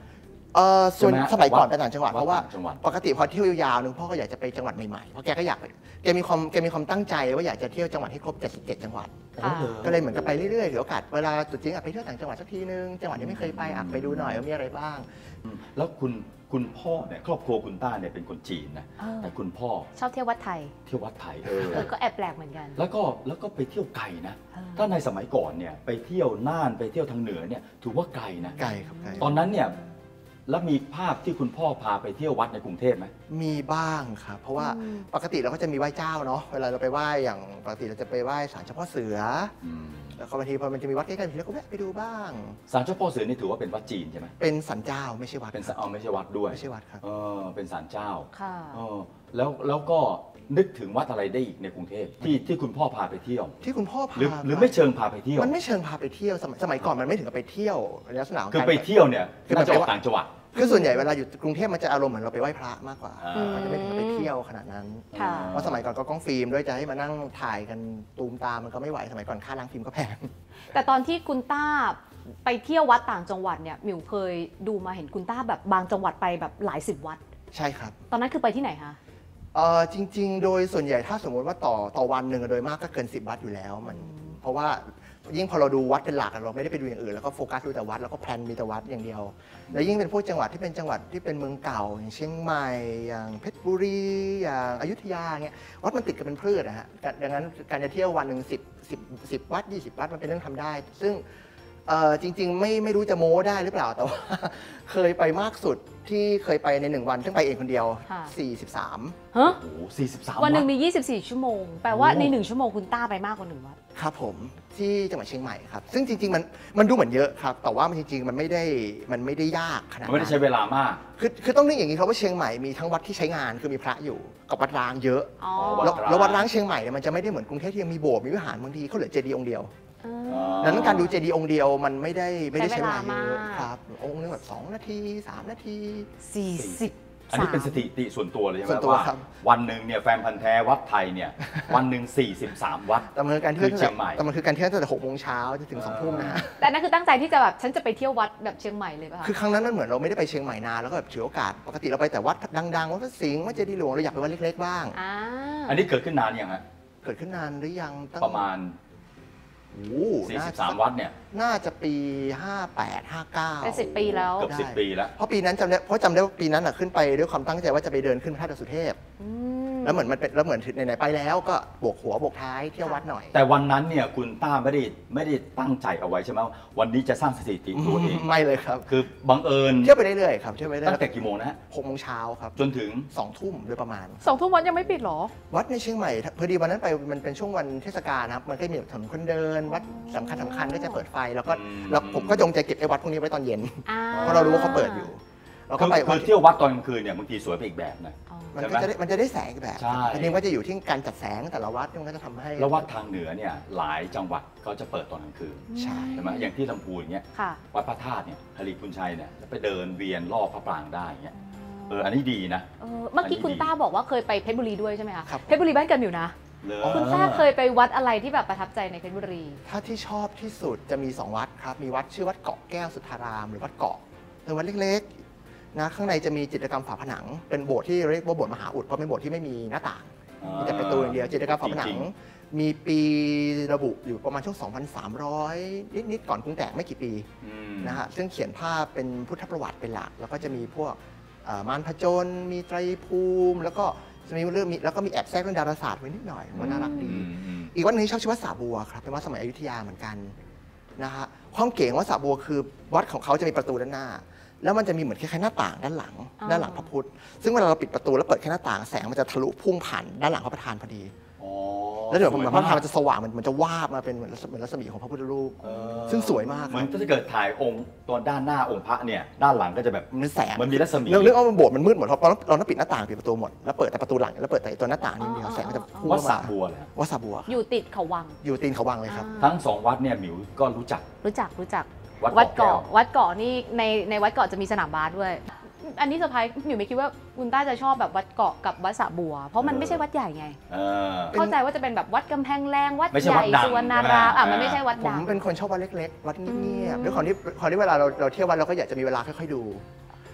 ส่วนใช่ไหมสมัยก่อนวัดไปต่างจังหวัดวัดเพราะว่าต่างจังหวัดปกติพอเที่ยวยาวๆนึงพ่อก็อยากจะไปจังหวัดใหม่ๆเพราะแกก็อยากแกมีความตั้งใจว่าอยากจะเที่ยวจังหวัดให้ครบ77จังหวัดค่ะก็เลยเหมือนกับไปเรื่อยๆถือโอกาสเวลาจุดจริงไปเที่ยวต่างจังหวัดสักทีนึงจังหวัดที่ไม่เคยไปไปดูหน่อยว่ามีอะไรบ้างแล้วคุณพ่อเนี่ยครอบครัวคุณต้าเนี่ยเป็นคนจีนนะ แต่คุณพ่อชอบเที่ยววัดไทยเที่ยววัดไทยก็แอบแปลกเหมือนกันแล้วก็ไปเที่ยวไกลนะ ถ้าในสมัยก่อนเนี่ยไปเที่ยวน่านไปเที่ยวทางเหนือเนี่ยถือว่าไกลนะไกลครับไกลตอนนั้นเนี่ยแล้วมีภาพที่คุณพ่อพาไปเที่ยววัดในกรุงเทพไหมมีบ้างครับเพราะว่าปกติเราก็จะมีไหว้เจ้าเนาะเวลาเราไปไหว้อย่างปกติเราจะไปไหว้ศาลเจ้าพ่อเสือแล้วก็บางทีพอมันจะมีวัดใกล้ๆบางทีเราก็แวะไปดูบ้างศาลเจ้าพ่อเสือนี่ถือว่าเป็นวัดจีนใช่ไหมเป็นศาลเจ้าไม่ใช่วัดเป็นไม่ใช่วัดด้วยไม่ใช่วัดครับเป็นศาลเจ้าค่ะแล้วก็นึกถึงวัดอะไรได้อีกในกรุงเทพที่คุณพ่อพาไปเที่ยวที่คุณพ่อพาหรือไม่เชิงพาไปเที่ยวมันไม่เชิงพาไปเที่ยวสมัยก่อนมันไม่ถึงกับไปเที่ยวลักษณะของคือการไปเที่ยวเนี่ยคือน่าจะออกไปต่างจังหวัดคือส่วนใหญ่เวลาอยู่กรุงเทพมันจะอารมณ์เหมือนเราไปไหว้พระมากกว่าอืมมันจะไม่ถึงกับไปเที่ยวขนาดนั้นค่ะเพราะสมัยก่อนก็กล้องฟิล์มด้วยจะให้มานั่งถ่ายกันตูมตามมันก็ไม่ไหวสมัยก่อนค่าล้างฟิล์มก็แพงแต่ตอนที่คุณต้าไปเที่ยววัดต่างจังหวัดเนี่ยหมิวเคยดูมาเห็นคุณต้าแบบบางจังหวัดไปแบบหลาย10 วัดใช่ครับตอนนั้นคือไปที่ไหนคะจริง ๆ โดยส่วนใหญ่ถ้าสมมติว่าต่อวันหนึ่งโดยมากก็เกิน10 วัดอยู่แล้วเพราะว่ายิ่งพอเราดูวัดเป็นหลักเราไม่ได้ไปดูอย่างอื่นแล้วก็โฟกัสดูแต่วัดแล้วก็แพลนมีแต่วัดอย่างเดียว แล้วยิ่งเป็นพวกจังหวัดที่เป็นจังหวัดที่เป็นเมืองเก่าอย่างเชียงใหม่อย่างเพชรบุรีอย่างอยุธยาเงี้ยวัดมันติดกันเป็นพืชนะฮะดังนั้นการจะเที่ยววันหนึ่ง10 วัด20 วัดมันเป็นเรื่องทำได้ ซึ่งจริง ๆ ไม่รู้จะโม้ได้หรือเปล่าแต่ว่า เคยไปมากสุดที่เคยไปใน1 วันซึ่งไปเองคนเดียวค่ะ 43 ฮะโอ้โห43 วันหนึ่งมี 24 ชั่วโมง แปลว่าใน 1 ชั่วโมงคุณต้าไปมากกว่า 1 วัดครับผมที่จังหวัดเชียงใหม่ครับซึ่งจริงๆมันดูเหมือนเยอะครับแต่ว่ามันจริงๆมันไม่ได้ยากขนาดมันไม่นั้ได้นใช้เวลามากคือต้องนึกอย่างนี้ครับว่าเชียงใหม่มีทั้งวัดที่ใช้งานคือมีพระอยู่กับวัดร้างเยอะอ๋อแล้ววัดร้างเชียงใหม่เนี่ยมันจะไม่ได้เหมือนกรุงเทพที่ยังมีโบสถ์มีวิหารบางทีเขาเหลือเจดีย์องค์เดียว ดังนั้นการดูเจดีย์องค์เดียวมันไม่ได้ใช้เวลาเยอะครับองค์นึงแบบ2 นาที3 นาที 40 อันนี้เป็นสถิติส่วนตัวเลยใช่ไหมส่วนตัวว่าครับวันหนึ่งเนี่ยแฟนพันธ์แท้วัดไทยเนี่ยวันหนึ่ง43 วัดแต่มันคือการเที่ยวคือเชียงใหม่แต่มันคือการเที่ยวตั้งแต่6 โมงเช้าจนถึง2 ทุ่มนะฮะแต่นั่นคือตั้งใจที่จะแบบฉันจะไปเที่ยววัดแบบเชียงใหม่เลยป่ะคะคือครั้งนั้นมันเหมือนเราไม่ได้ไปเชียงใหม่นานแล้วก็แบบถือโอกาสปกติเราไปแต่วัดดังๆวัดพระสิงห์วัดเจดีย์หลวงเราอยากไปวัดเล็กๆบ้างอันนี้เกิดขึ้นนานยังฮะเกิดขึ้นนานหรือยังตั้งประมาณโอ้โห 43 วัดเนี่ยน่าจะปี 58 59 เป็น10 ปีแล้วเกือบได้ 10 ปีแล้วเพราะปีนั้นจำได้ว่าปีนั้นขึ้นไปด้วยความตั้งใจว่าจะไปเดินขึ้นพระธาตุดอยสุเทพ แล้วเหมือนไหนๆไปแล้วก็โบกหัวโบกท้ายเที่ยววัดหน่อยแต่วันนั้นเนี่ยคุณต้าไม่ได้ตั้งใจเอาไว้ใช่ไหมว่าวันนี้จะสร้างสถิติตัวเองไม่เลยครับคือบังเอิญเที่ยวไปเรื่อยๆครับเที่ยวไปเรื่อยตั้งแต่กี่โมงนะฮะ 6 โมงเช้าครับจนถึง 2 ทุ่มโดยประมาณ 2 ทุ่มวัดยังไม่ปิดหรอวัดในเชียงใหม่พอดีวันนั้นไปมันเป็นช่วงวันเทศกาลนะครับมันก็มีถนนคนเดินวัดสำคัญก็จะเปิดไฟแล้วผมก็จงใจเก็บไอ้วัดพวกนี้ไว้ตอนเย็นเพราะเรารู้ว่าเขาเปิดอยู่เราก็ไปคือเที่ยววัดตอนกลางคืนเนี่ยบางทีสวยไปอีกแบบนะมันจะได้แสงอีกแบบใช่อันนี้ก็จะอยู่ที่การจัดแสงแต่ละวัดมันก็จะทำให้แล้ววัดทางเหนือเนี่ยหลายจังหวัดเขาจะเปิดตอนกลางคืนใช่ใช่ไหมอย่างที่ลำพูนเนี่ยค่ะวัดพระธาตุเนี่ยฮาริพุนชัยเนี่ยไปเดินเวียนรอบพระปรางได้อย่างเงี้ยอันนี้ดีนะเมื่อกี้คุณต้าบอกว่าเคยไปเพชรบุรีด้วยใช่ไหมคะครับเพชรบุรีบ้านเกิดหมิวนะเลยคุณต้าเคยไปวัดอะไรที่แบบประทับใจในเพชรบุรีถ้าที่ชอบที่สุดจะมี 2 วัดครับ มีวัดชื่อวัดเกาะแก้วสุทธารามหรือวัดเกาะเป็นวัดเล็กๆนะข้างในจะมีจิตรกรรมฝาผนัง เป็นโบสถ์ที่เรียกว่าโบสถ์มหาอุดเพราะเป็นโบสถ์ที่ไม่มีหน้าต่างมีแต่ประตูอย่างเดียวจิตรกรรมฝาผนัจงริงมีปีระบุอยู่ประมาณช่วง 2,300 นิดๆก่อนกรุงแตกไม่กี่ปี นะฮะซึ่งเขียนภาพเป็นพุทธประวัติเป็นหลักแล้วก็จะมีพวกมารพจนมีไตรภูมิแล้วก็จะมีเรื่องแล้วก็มีแอบแทรกเรื่องดาราศาสตร์ไว้นิดหน่อยมันน่ารักดี อีกวัดหนึงที่ชอบชื่อวัดสาบัวครับเป็นวัดสมัยอยุธยาเหมือนกันนะฮะความเก๋ของวัดสาบัวคือวัดของเขาจะมีประตูด้านหน้า แล้วมันจะมีเหมือนคล้ายๆหน้าต่างด้านหลังพระพุทธซึ่งเวลาเราปิดประตูแล้วเปิดแค่หน้าต่างแสงมันจะทะลุพุ่งผ่านด้านหลังพระประธานพอดีแล้วเดี๋ยวเหมือนพระประธานมันจะสว่างมันจะวาบมาเป็นเหมือนรัศมีของพระพุทธรูปซึ่งสวยมากเหมือนถ้าเกิดถ่ายองค์ตัวด้านหน้าองค์พระเนี่ยด้านหลังก็จะแบบมันแสงมันมีรัศมีเรื่องว่ามันโบสถ์มันมืดหมดเพราะเราต้องปิดหน้าต่างปิดประตูหมดแล้วเปิดแต่ประตูหลังแล้วเปิดแต่ตัวหน้าต่างนิดเดียวแสงมันจะพุ่งวัดเข้าสระมาบัวเลยวัดสาบัวอยู่ติดเขาวังอยู่ตีนเขาวังเลยครับทั้งสองวัดเนี่ยหมิวก็รู้จักรู้จักวัวัดดเกาะเกาะวัดเกาะนี่ในวัดเกาะจะมีสนามบาสด้วย อันนี้เซอร์ไพรส์หมิวไม่คิดว่าคุณต้าจะชอบแบบวัดเกาะกับวัดสระบัว เพราะมันไม่ใช่วัดใหญ่ไง เข้าใจว่าจะเป็นแบบวัดกำแพงแรงวัดไม่ใช่ใหวัญ่ดดังสุวรรณารามใช่ไหมมันไม่ใช่วัดผมดังเป็นคนชอบวัดเล็กๆ วัดเงียบๆด้วยความที่เวลาเราเที่ยววัดเราก็อยากจะมีเวลาค่อยๆดู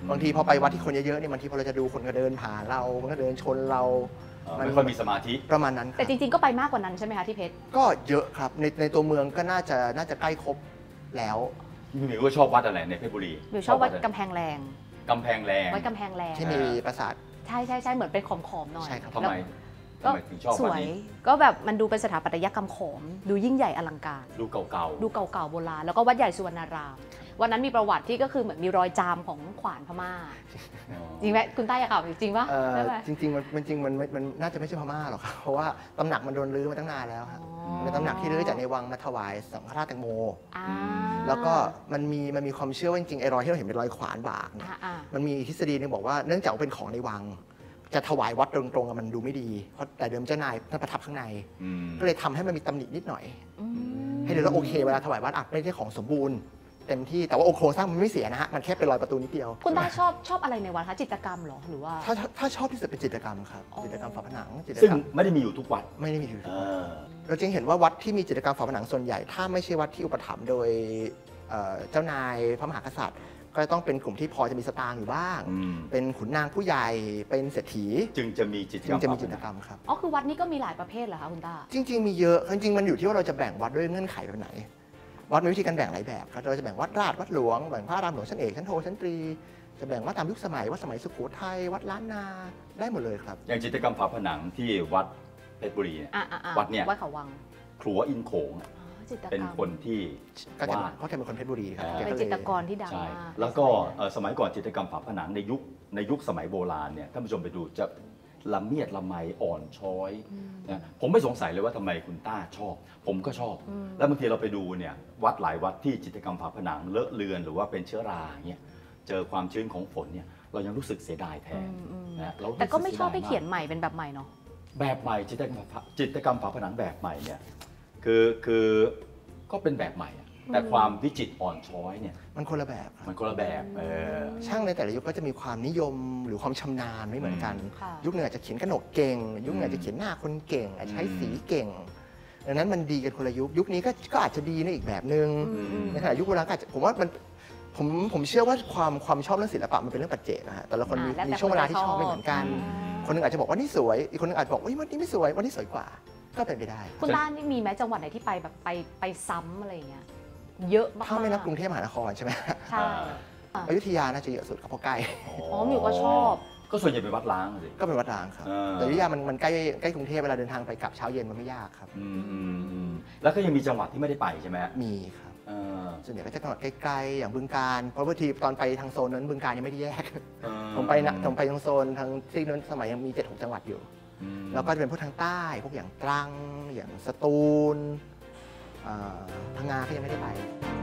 บางทีพอไปวัดที่คนเยอะๆเนี่ยบางทีพอเราจะดูคนก็เดินผ่านเรามันก็เดินชนเราไม่ค่อยมีสมาธิประมาณนั้นแต่จริงๆก็ไปมากกว่านั้นใช่ไหมคะที่เพชรก็เยอะครับในตัวเมืองก็น่าจะใกล้ครบแล้วหมิวก็ชอบวัดอะไรในเพชรบุรีหมิวชอบวัดกำแพงแรงวัดกำแพงแรงที่มีปราสาทใช่เหมือนเป็นขอมๆหน่อยใช่ครับทำไมถึงชอบวัดนี้ก็แบบมันดูเป็นสถาปัตยกรรมขอมดูยิ่งใหญ่อลังการดูเก่าๆโบราณแล้วก็วัดใหญ่สุวรรณารามวันนั้นมีประวัติที่ก็คือเหมือนมีรอยจามของขวานพม่าจริงไหมคุณต้าอยากข่าวจริงปะจริงมันน่าจะไม่ใช่พม่าหรอกครับเพราะว่าตำหนักมันโดนรื้อมาตั้งนานแล้วครับเป็นตำหนักที่รื้อจากในวังมาถวายสังฆราชแตงโมแล้วก็มันมีความเชื่อว่าจริงๆไอ้รอยที่เราเห็นเป็นรอยขวานบากมันมีทฤษฎีนึงบอกว่าเนื่องจากเป็นของในวังจะถวายวัดตรงๆมันดูไม่ดีเพราะแต่เดิมเจ้านายท่านประทับข้างในก็เลยทำให้มันมีตำหนินิดหน่อยให้ดูแล้วโอเคเวลาถวายวัดไม่ได้ของสมบูรณ์เต็มที่แต่ว่าโครงสร้างมันไม่เสียนะฮะมันแค่เป็นรอยประตูนิดเดียวคุณตาชอบอะไรในวัดคะจิตรกรรมหรอหรือว่าถ้าชอบที่สุดเป็นจิตรกรรมครับจิตรกรรมฝาผนังซึ่งไม่ได้มีอยู่ทุกวัดไม่ได้มีอยู่ทุกวัดเราจึงเห็นว่าวัดที่มีจิตรกรรมฝาผนังส่วนใหญ่ถ้าไม่ใช่วัดที่อุปถัมภ์โดยเจ้านายพระมหากษัตริย์ก็ต้องเป็นกลุ่มที่พอจะมีสตางค์อยู่บ้างเป็นขุนนางผู้ใหญ่เป็นเศรษฐีจึงจะมีจิตรกรรมครับอ๋อคือวัดนี้ก็มีหลายประเภทเหรอคะคุณตาจริงๆมีเยอะจริงๆมันอยู่ที่ว่าเราจะแบ่งวัดด้วยเงื่อนไขแบบไหนวัดมีวิธีการแบ่งหลายแบบเราจะแบ่งวัดราชวัดหลวงแบ่งพระอารามหลวงชั้นเอกชั้นโทชั้นตรีจะแบ่งวัดตามยุคสมัยวัดสมัยสุโขทัยวัดล้านนาได้หมดเลยครับอย่างจิตรกรรมฝาผนังที่วัดเพชรบุรีวัดเนี่ยวัดเขาวังครัวอินโขงเป็นคนที่วาดเขาเป็นคนเพชรบุรีครับเป็นจิตรกรที่ดังมากแล้วก็สมัยก่อนจิตรกรรมฝาผนังในยุคสมัยโบราณเนี่ยท่านผู้ชมไปดูจะละเมียดละไมอ่อนช้อยนะผมไม่สงสัยเลยว่าทำไมคุณต้าชอบผมก็ชอบแล้วบางทีเราไปดูเนี่ยวัดหลายวัดที่จิตรกรรมฝาผนังเลอะเลือนหรือว่าเป็นเชื้อราเนี่ยเจอความชื้นของฝนเนี่ยเรายังรู้สึกเสียดายแทนนะแต่ก็ไม่ชอบให้เขียนใหม่เป็นแบบใหม่เนาะแบบใหม่จิตรกรรมฝาผนังแบบใหม่เนี่ยคือก็เป็นแบบใหม่แต่ความวิจิตรอ่อนช้อยเนี่ยมันคนละแบบช่างในแต่ละยุคก็จะมีความนิยมหรือความชำนาญไม่เหมือนกันยุคหนึ่งอาจจะเขียนกระหนกเก่งยุคหนึ่งอาจจะเขียนหน้าคนเก่งอาจจะใช้สีเก่งดังนั้นมันดีกันคนละยุคนี้ก็อาจจะดีในอีกแบบนึงในขณะยุคโบราณก็อาจจะผมว่ามันผมเชื่อว่าความชอบเรื่องศิลปะมันเป็นเรื่องปัจเจกนะฮะแต่ละคนมีช่วงเวลาที่ชอบไม่เหมือนกันคนนึงอาจจะบอกว่านี่สวยอีกคนนึงอาจจะบอกว่าวันนี้ไม่สวยวันนี้สวยกว่าก็เป็นไปได้คุณต้านี่มีไหมจังหวัดไหนที่ไปแบบไปซ้ำอะไรอย่างเงี้ยเยอะมากถ้าไม่นับกรุงเทพมหานครใช่ไหมใช่อยุธยาน่าจะเยอะสุดครับเพราะใกล้มิวก็ชอบก็ส่วนใหญ่เป็นวัดล้างสิก็เป็นวัดล้างครับแต่อยุธยามันใกล้กรุงเทพเวลาเดินทางไปกลับเช้าเย็นมันไม่ยากครับแล้วก็ยังมีจังหวัดที่ไม่ได้ไปใช่ไหมมีครับส่วนใหญ่ก็จะจังหวัดใกล้ๆอย่างบึงกาฬเพราะบางทีตอนไปทางโซนนั้นบึงกาฬยังไม่ได้แยกผมไปทางโซนทางซีกนั้นสมัยยังมี7-6จังหวัดอยู่แล้วก็จะเป็นพวกทางใต้พวกอย่างตรังอย่างสตูลพังงาก็ยังไม่ได้ไป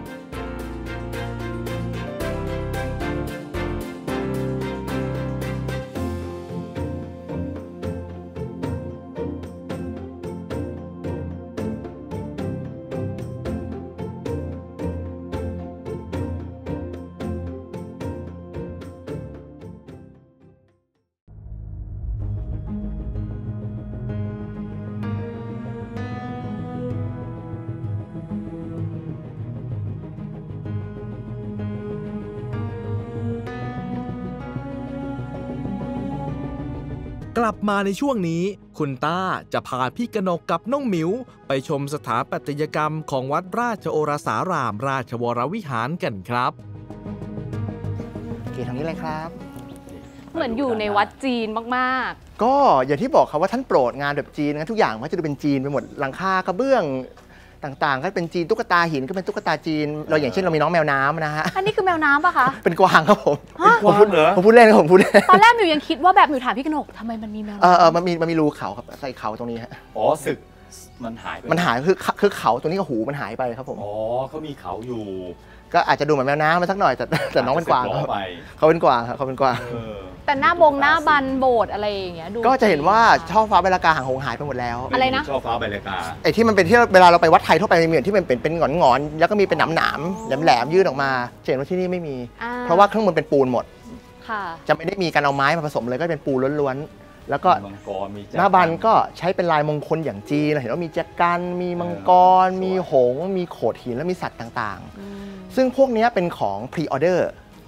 กลับมาในช่วงนี้คุณต้าจะพาพี่กนกกับน้องหมิวไปชมสถาปัตยกรรมของวัดราชโอรสารามราชวรวิหารกันครับโอเคทางนี้เลยครับเหมือนอยู่ในวัดจีนมากๆก็อย่างที่บอกครับว่าท่านโปรดงานแบบจีนนะทุกอย่างมันจะดูเป็นจีนไปหมดหลังคากระเบื้องต่างๆก็เป็นจีนตุ๊กตาหินก็เป็นตุ๊กตาจีนเราอย่างเช่นเรามีน้องแมวน้ำนะฮะอันนี้คือแมวน้ำป่ะคะเป็นกวางครับผมกวางเหรอผมพูดเล่นครับผมพูดเล่นตอนแรกมิวยังคิดว่าแบบมิวถามพี่กนกทำไมมันมีแมวมันมีรูเขาครับใส่เขาตรงนี้ฮะอ๋อสึกมันหายคือเขาตรงนี้ก็หูมันหายไปครับผมอ๋อเขามีเขาอยู่ก็อาจจะดูเหมือนแมวน้ำมาสักหน่อยแต่น้องเป็นกวางเขาเป็นกวางครับเขาเป็นกวางแต่หน้าบันโบสถ์อะไรอย่างเงี้ยดูก็จะเห็นว่าช่อฟ้าใบลากาหางหงหายไปหมดแล้วอะไรนะช่อฟ้าใบลากาไอ้ที่มันเป็นที่เวลาเราไปวัดไทยทั่วไปเหมือนที่มันเป็นหงอนแล้วก็มีเป็นหนามแหลมยื่นออกมาเห็นว่าที่นี่ไม่มีเพราะว่าข้างบนเป็นปูนหมดจะไม่ได้มีการเอาไม้มาผสมเลยก็เป็นปูนล้วนๆแล้วก็หน้าบันก็ใช้เป็นลายมงคลอย่างจีนเราเห็นว่ามีแจกันมีมังกรมีหงส์มีโขดหินและมีสัตว์ต่างๆซึ่งพวกนี้เป็นของพรีออเดอร์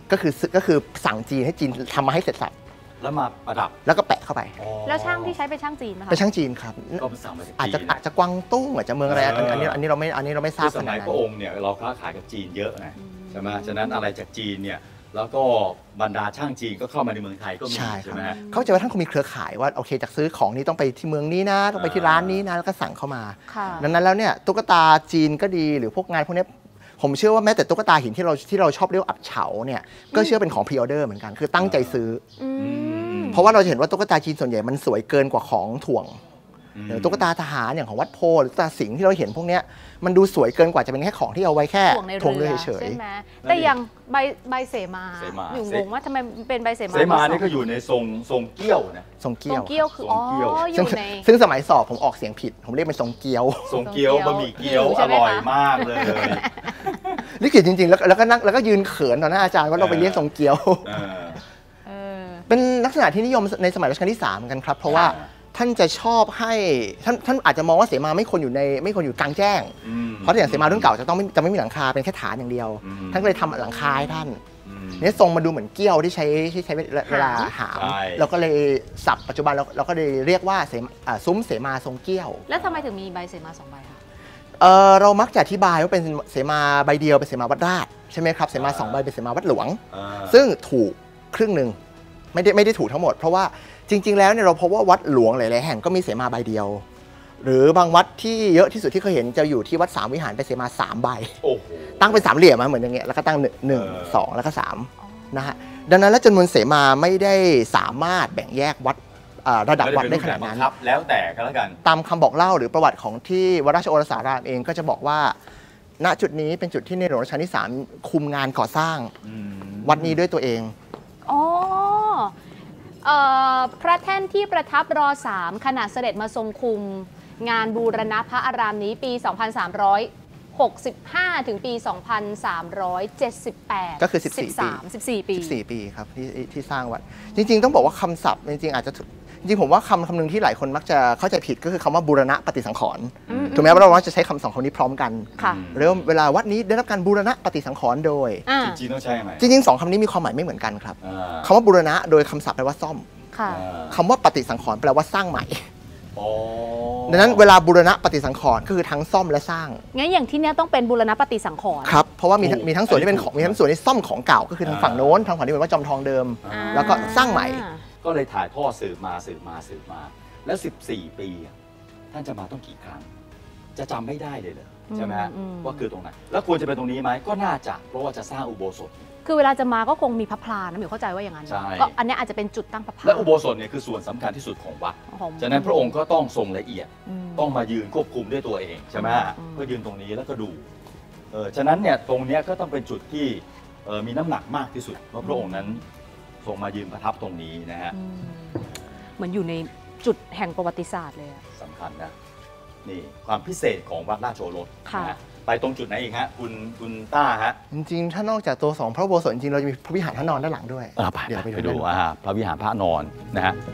ก็คือสั่งจีนให้จีนทำมาให้เสร็จสับแล้วมาประดับแล้วก็แปะเข้าไปแล้วช่างที่ใช้เป็นช่างจีนไหมคะเป็นช่างจีนครับก็สั่งมาจากอาจจีนจะกวางตุ้งอาจจะเมืองอะไรอันนี้เราไม่ทราบสขมันาดยนั้พระนองค์เนี่ยเราค้าขายกับจีนเยอะไงใช่ไหมฉะนั้นอะไรจากจีนเนี่ยแล้วก็บรรดาช่างจีนก็เข้ามาในเมืองไทยก็มีใช่คใช่รับไหมเข้าใจว่าท่านคงมีเครือข่ายว่าโอเคจากซื้อของนี้ต้องไปที่เมืองนี้นะต้องไปที่ร้านนี้นะแล้วก็สั่งเข้ามาค่ะดังนั้นแล้วเนี่ยตุ๊กตาจีนก็ดีหรือพวกงานพวกนี้ผมเชื่อว่าแม้แต่ตุ๊กตาหินที่เราชอบเรียกว่าอับเฉาเนี่ยก็เชื่อเป็นของพรีออเดอร์เหมือนกันคือตั้งใจซื้อ เพราะว่าเราจะเห็นว่าตุ๊กตาจีนส่วนใหญ่มันสวยเกินกว่าของถ่วงหรือตุ๊กตาทหารอย่างของวัดโพหรือตุ๊กตาสิงห์ที่เราเห็นพวกเนี้ยมันดูสวยเกินกว่าจะเป็นแค่ของที่เอาไว้แค่ถ่วงในถ่วงเรือเรือเฉยใช่ไหมแต่อย่างใบเสมาเสมาอยู่งงว่าทำไมเป็นใบเสมาเสมานี่ก็อยู่ในทรงเกี้ยวนะๆทรงทรเกี้ยงวเกี้ยวคืออ๋อทรงเกี้ยวอยู่ในซึ่งสมัยสอบผมออกเสียงผิด ผมเรียกเป็นทรงเกี้ยวทรงเกี๊ยวบะหมี่เกี๊ยวใช่อไหมคะร่อยมากเลยลิขิตจริงๆแล้วก็นั่งแล้วก็ยืนเขินต่อหน้าอาจารย์ว่าเราไปเรียกทรงเกี้ยวเออเออเป็นลักษณะที่นิยมในสมัยรัชกาลที่3เหมือนกันครับเพราะว่าท่านจะชอบให้ท่านอาจจะมองว่าเสมาไม่ควรอยู่กลางแจ้ง เพราะอย่างเสมารุ่นเก่าจะไม่มีหลังคาเป็นแค่ฐานอย่างเดียว ท่านก็เลยทำหลังคาให้ท่านเนี่ยทรงมาดูเหมือนเกี้ยวที่ใช้เวลาหามใช่เราก็เลยสับปัจจุบันเราก็เลยเรียกว่าซุ้มเสมาทรงเกี้ยวแล้วทำไมถึงมีใบเสมา2 ใบคะเรามักจะอธิบายว่าเป็นเสมาใบเดียวเป็นเสมาวัดราชใช่ไหมครับเสมา2 ใบเป็นเสมาวัดหลวง ซึ่งถูกครึ่งหนึ่งไม่ได้ถูกทั้งหมดเพราะว่าจริงๆแล้วเนี่ยเราพบว่าวัดหลวงหลายๆแห่งก็มีเสมาใบเดียว หรือบางวัดที่เยอะที่สุดที่เคยเห็นจะอยู่ที่วัด3 วิหารเป็นเสมา3 ใบโอ้โหตั้งเป็น3 เหลี่ยมมาเหมือนอย่างเงี้ยแล้วก็ตั้ง1 2 แล้วก็3นะฮะดังนั้นแล้วจำนวนเสมาไม่ได้สามารถแบ่งแยกวัดระดับวัดได้ขนาดนั้นครับแล้วแต่ก็แล้วกันตามคำบอกเล่าหรือประวัติของที่วัดราชโอรสารามเองก็จะบอกว่าณจุดนี้เป็นจุดที่ในหลวงรัชกาลที่3คุมงานก่อสร้างวัดนี้ด้วยตัวเองอ๋อพระแท่นที่ประทับร3ขณะเสด็จมาทรงคุมงานบูรณะพระอารามนี้ปี 2365 ถึงปี 2378 ก็คือ14 ปี 14 ปีครับที่สร้างวัดจริงๆต้องบอกว่าคำศัพท์จริงๆอาจจะจริงๆผมว่าคำหนึ่งที่หลายคนมักจะเข้าใจผิดก็คือคำว่าบูรณะปฏิสังขรณ์ถูกไหมว่าเราจะใช้คำสองคำนี้พร้อมกันค่ะเรียกว่าเวลาวัดนี้ได้รับการบูรณะปฏิสังขรณ์โดยจริงๆต้องใช่ไหมจริงๆ2 คำนี้มีความหมายไม่เหมือนกันครับคำว่าบูรณะโดยคำศัพท์แปลว่าซ่อมค่ะคำว่าปฏิสังขรณ์แปลว่าสร้างใหม่อ๋อดังนั้นเวลาบูรณะปฏิสังขรณ์ก็คือทั้งซ่อมและสร้างงั้นอย่างที่เนี้ยต้องเป็นบูรณะปฏิสังขรณ์ครับเพราะว่ามีทั้งส่วนที่เป็นของมีทั้งส่วนที่ซ่อมของเก่าก็คือทางฝั่งโน้นทางฝั่งที่เป็นวัดจอมทองเดิม แล้วก็สร้างใหม่ก็เลยถ่ายทอดสืบมาแล้ว14 ปีท่านจะมาต้องกี่ครั้ง จะจำไม่ได้เลยเหรอใช่ไหมว่าคือตรงไหนแล้วควรจะเป็นตรงนี้ไหมก็น่าจะเพราะว่าจะสร้างอุโบสถคือเวลาจะมาก็คงมีพระพลานะหมิวเข้าใจว่าอย่างนั้นใช่ก็อันเนี้ยอาจจะเป็นจุดตั้งพระพลาและอุโบสถเนี่ยคือส่วนสำคัญที่สุดของวัดของฉะนั้นพระองค์ก็ต้องทรงละเอียดมต้องมายืนควบคุมด้วยตัวเองใช่ไหมอืมก็ยืนตรงนี้แล้วก็ดูฉะนั้นเนี่ยตรงเนี้ยก็ต้องเป็นจุดที่มีน้ำหนักมากที่สุดเพราะพระองค์นั้นทรงมายืนประทับตรงนี้นะฮะอืมเหมือนอยู่ในจุดแห่งประวัติศาสตร์เลยอะสำคัญนะนี่ความพิเศษของวัดราชโอรสค่ะนะฮะไปตรงจุดไหนอีกฮะคุณต้าฮะจริงๆถ้านอกจากตัว2พระอุโบสถจริงๆเราจะมีพระวิหารพระนอนด้านหลังด้วย เดี๋ยวไปไปดูดูด้านหลังพระวิหารพระนอนนะฮะ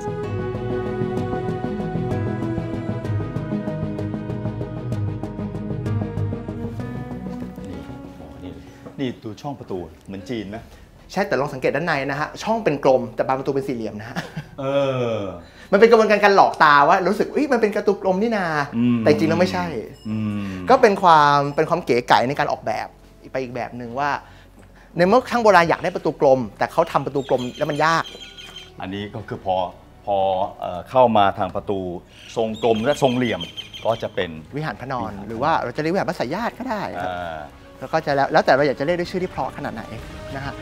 นี่ดูช่องประตูเหมือนจีนไหมใช่แต่ลองสังเกตด้านในนะฮะช่องเป็นกลมแต่บานประตูเป็นสี่เหลี่ยมนะฮะเออมันเป็นกระบวนการหลอกตาว่ารู้สึกมันเป็นประตูกลมนี่นา แต่จริงแล้วไม่ใช่ ก็เป็นความเก๋ไก๋ในการออกแบบไปอีกแบบหนึ่งว่า ในเมื่อช่างโบราณอยากได้ประตูกลม แต่เขาทำประตูกลมแล้วมันยากอันนี้ก็คือพอเข้ามาทางประตูทรงกลมและทรงเหลี่ยมก็จะเป็นวิหารพระนอนหรือว่าเราจะเรียกวิหารพระสายญาติก็ได้ครับอ่าแล้วก็จะแล้วแต่เราอยากจะเรียกด้วยชื่อที่เพราะขนาดไหนนะฮะ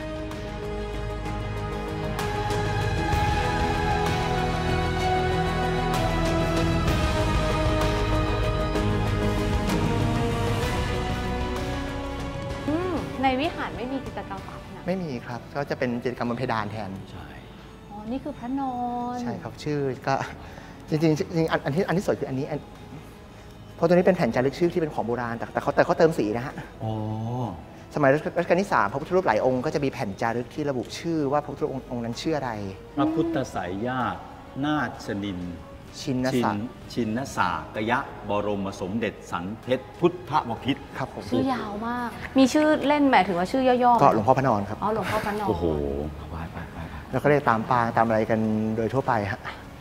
ในวิหารไม่มีจิตรกรรมฝาผนังไม่มีครับก็จะเป็นกิจกรรมบนเพดานแทนใช่อ๋อนี่คือพระนอนใช่ครับชื่อก็จริงๆอันที่สวยคืออันนี้เพราะตัวนี้เป็นแผ่นจารึกชื่อที่เป็นของโบราณแต่เขาเติมสีนะฮะอ๋อสมัยรัชกาลที่3พระพุทธรูปหลายองค์ก็จะมีแผ่นจารึกที่ระบุชื่อว่าพระพุทธรูปองค์นั้นชื่ออะไรพระพุทธสายญาตินาชนินชินนสากยะบรมสมเด็จสันเพชรพุทธวพิตรครับผมชื่อยาวมากมีชื่อเล่นหมายถึงว่าชื่อย่อๆก็หลวงพ่อพระนอนครับอ๋อหลวงพ่อพระนอนโอ้โหไปแล้วก็เรียกตามปางตามอะไรกันโดยทั่วไปฮะ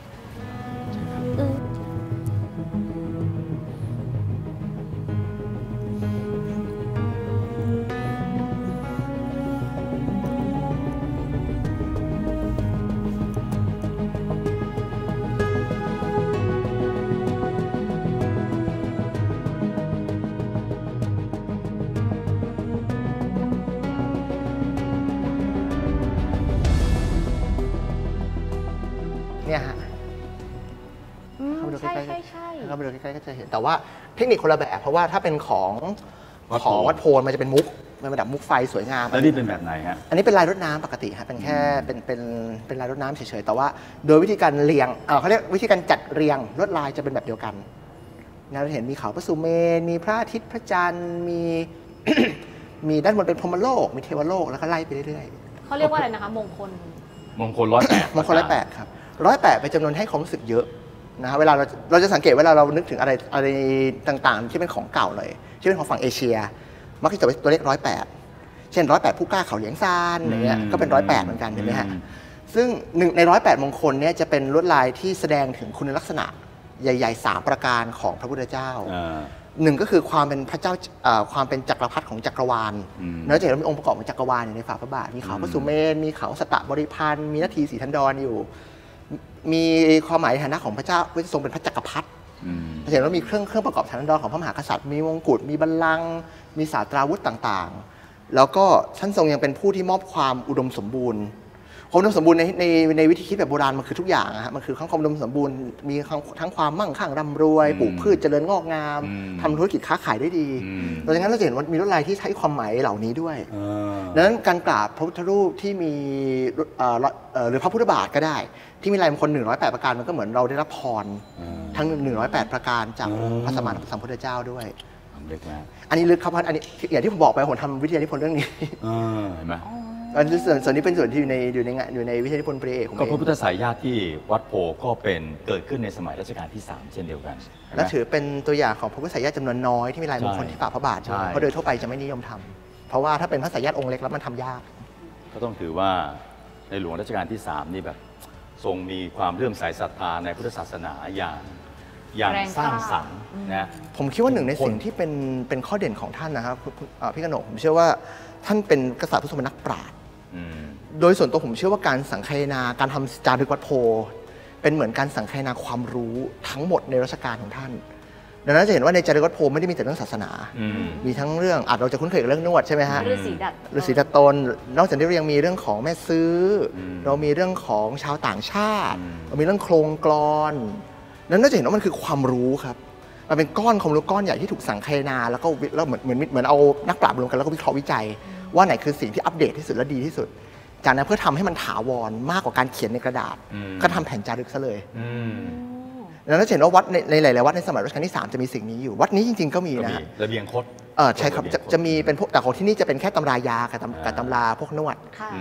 เนี่ยฮะเข้าไปดูใกล้ๆเข้าไปดูใกล้ๆก็จะเห็นแต่ว่าเทคนิคคนละแบบเพราะว่าถ้าเป็นของวัดโพนมันจะเป็นมุกมันเป็นแบบมุกไฟสวยงามแล้วนี่เป็นแบบไหนฮะอันนี้เป็นลายรดน้ำปกติฮะเป็นแค่เป็นลายรดน้ำเฉยๆแต่ว่าโดยวิธีการเรียงเขาเรียกวิธีการจัดเรียงลวดลายจะเป็นแบบเดียวกันนะเราเห็นมีเขาพระสุเมนมีพระอาทิตย์พระจันทร์มีด้านบนเป็นพรหมโลกมีเทวโลกแล้วก็ไล่ไปเรื่อยๆเขาเรียกว่าอะไรนะคะมงคล 108มงคล 108ครับ108เป็นจำนวนให้ความรู้สึกเยอะนะเวลาเราจะสังเกตเวลาเรานึกถึงอะไรต่างๆที่เป็นของเก่าเลยที่เป็นของฝั่งเอเชียมักจะเป็นตัวเลข108เช่น108ผู้กล้าเขาเหลียงซานอย่างเงี้ยก็เป็น108เหมือนกันเห็นไหมฮะซึ่งใน108มงคลเนี่ยจะเป็นลวดลายที่แสดงถึงคุณลักษณะใหญ่ๆ3ประการของพระพุทธเจ้าหนึ่งก็คือความเป็นพระเจ้าความเป็นจักรพรรดิของจักรวาลแล้วจะเห็นว่ามีองค์ประกอบของจักรวาลในฝ่าพระบาทมีเขาพระสุเมนมีเขาสตบริพันธ์มีนาทีสีทันดรอยู่มีความหมายในฐานะของพระเจ้าพระทรงเป็นพระจักรพรรดิจะเห็นว่ามีเครื่องประกอบฐานันดรของพระมหากษัตริย์มีมงกุฎมีบัลลังก์มีศาสตราวุธต่างๆแล้วก็ท่านทรงยังเป็นผู้ที่มอบความอุดมสมบูรณ์ความอุดมสมบูรณ์ในวิธีคิดแบบโบราณมันคือทุกอย่างมันคือทั้งความอุดมสมบูรณ์มีทั้งความมั่งคั่งร่ำรวยปลูกพืชเจริญงอกงามทำธุรกิจค้าขายได้ดีดังนั้นเราจะเห็นว่ามีลวดลายที่ใช้ความหมายเหล่านี้ด้วยดังนั้นการกราบพระพุทธรูปที่มีหรือพระพุทธบาทก็ได้ที่มีลายมงคล108ประการมันก็เหมือนเราได้รับพรทั้ง108ประการจากพระสัมมาสัมพุทธเจ้าด้วยอันนี้ลึกครับอันนี้อย่างที่ผมบอกไปผมทำวิทยานิพนธ์เรื่องนี้เห็นไหมส่วนนี้เป็นส่วนที่อยู่ในวิทยานิพนธ์ปริเอกของก็พระพุทธสายญาติที่วัดโพก็เป็นเกิดขึ้นในสมัยรัชกาลที่3เช่นเดียวกันและถือเป็นตัวอย่างของพระพุทธสายญาติจำนวนน้อยที่มีลายมงคลที่ฝ่าพระบาทเพราะโดยทั่วไปจะไม่นิยมทำเพราะว่าถ้าเป็นพระสายญาติองค์เล็กแล้วมันทำยากก็ต้องถือว่าในหลวงรัชกาลที่3นี่แบบทรงมีความเลื่อมใสศรัทธาในพุทธศาสนาอย่างสร้างสรรค์นะผมคิดว่าหนึ่งในสิ่งที่เป็นข้อเด่นของท่านนะครับพี่กนกผมเชื่อว่าท่านเป็นกษัตริย์ผู้ทรงเป็นนักปราชญ์โดยส่วนตัวผมเชื่อว่าการสังคายนาการทำจารึกวัดโพเป็นเหมือนการสังคายนาความรู้ทั้งหมดในรัชกาลของท่านดังนั้นจะเห็นว่าในจารึกวัดโพไม่ได้มีแต่เรื่องศาสนามีทั้งเรื่องเราจะคุ้นเคยกับเรื่องนวดใช่ไหมฮะฤาษีดัดตนนอกจากนี้เรายังมีเรื่องของแม่ซื้อเรามีเรื่องของชาวต่างชาติเรามีเรื่องโครงกลอนนั้นเราจะเห็นว่ามันคือความรู้ครับมันเป็นก้อนความรู้ก้อนใหญ่ที่ถูกสังคายนาแล้วก็เหมือนเอานักปราชญ์รวมกันแล้วก็วิเคราะห์วิจัยว่าไหนคือสิ่งที่อัปเดตที่สุดและดีที่สุดจากนั้นเพื่อทำให้มันถาวรมากกว่าการเขียนในกระดาษก็ทำแผ่นจารึกซะเลยแล้วเราเห็นว่าวัดในหลายๆวัดในสมัยรัชกาลที่3จะมีสิ่งนี้อยู่วัดนี้จริงๆก็มีนะระเบียงคดใช่ครับจะมีเป็นพวกแต่ของที่นี่จะเป็นแค่ตำรายากับตำราพวกนวด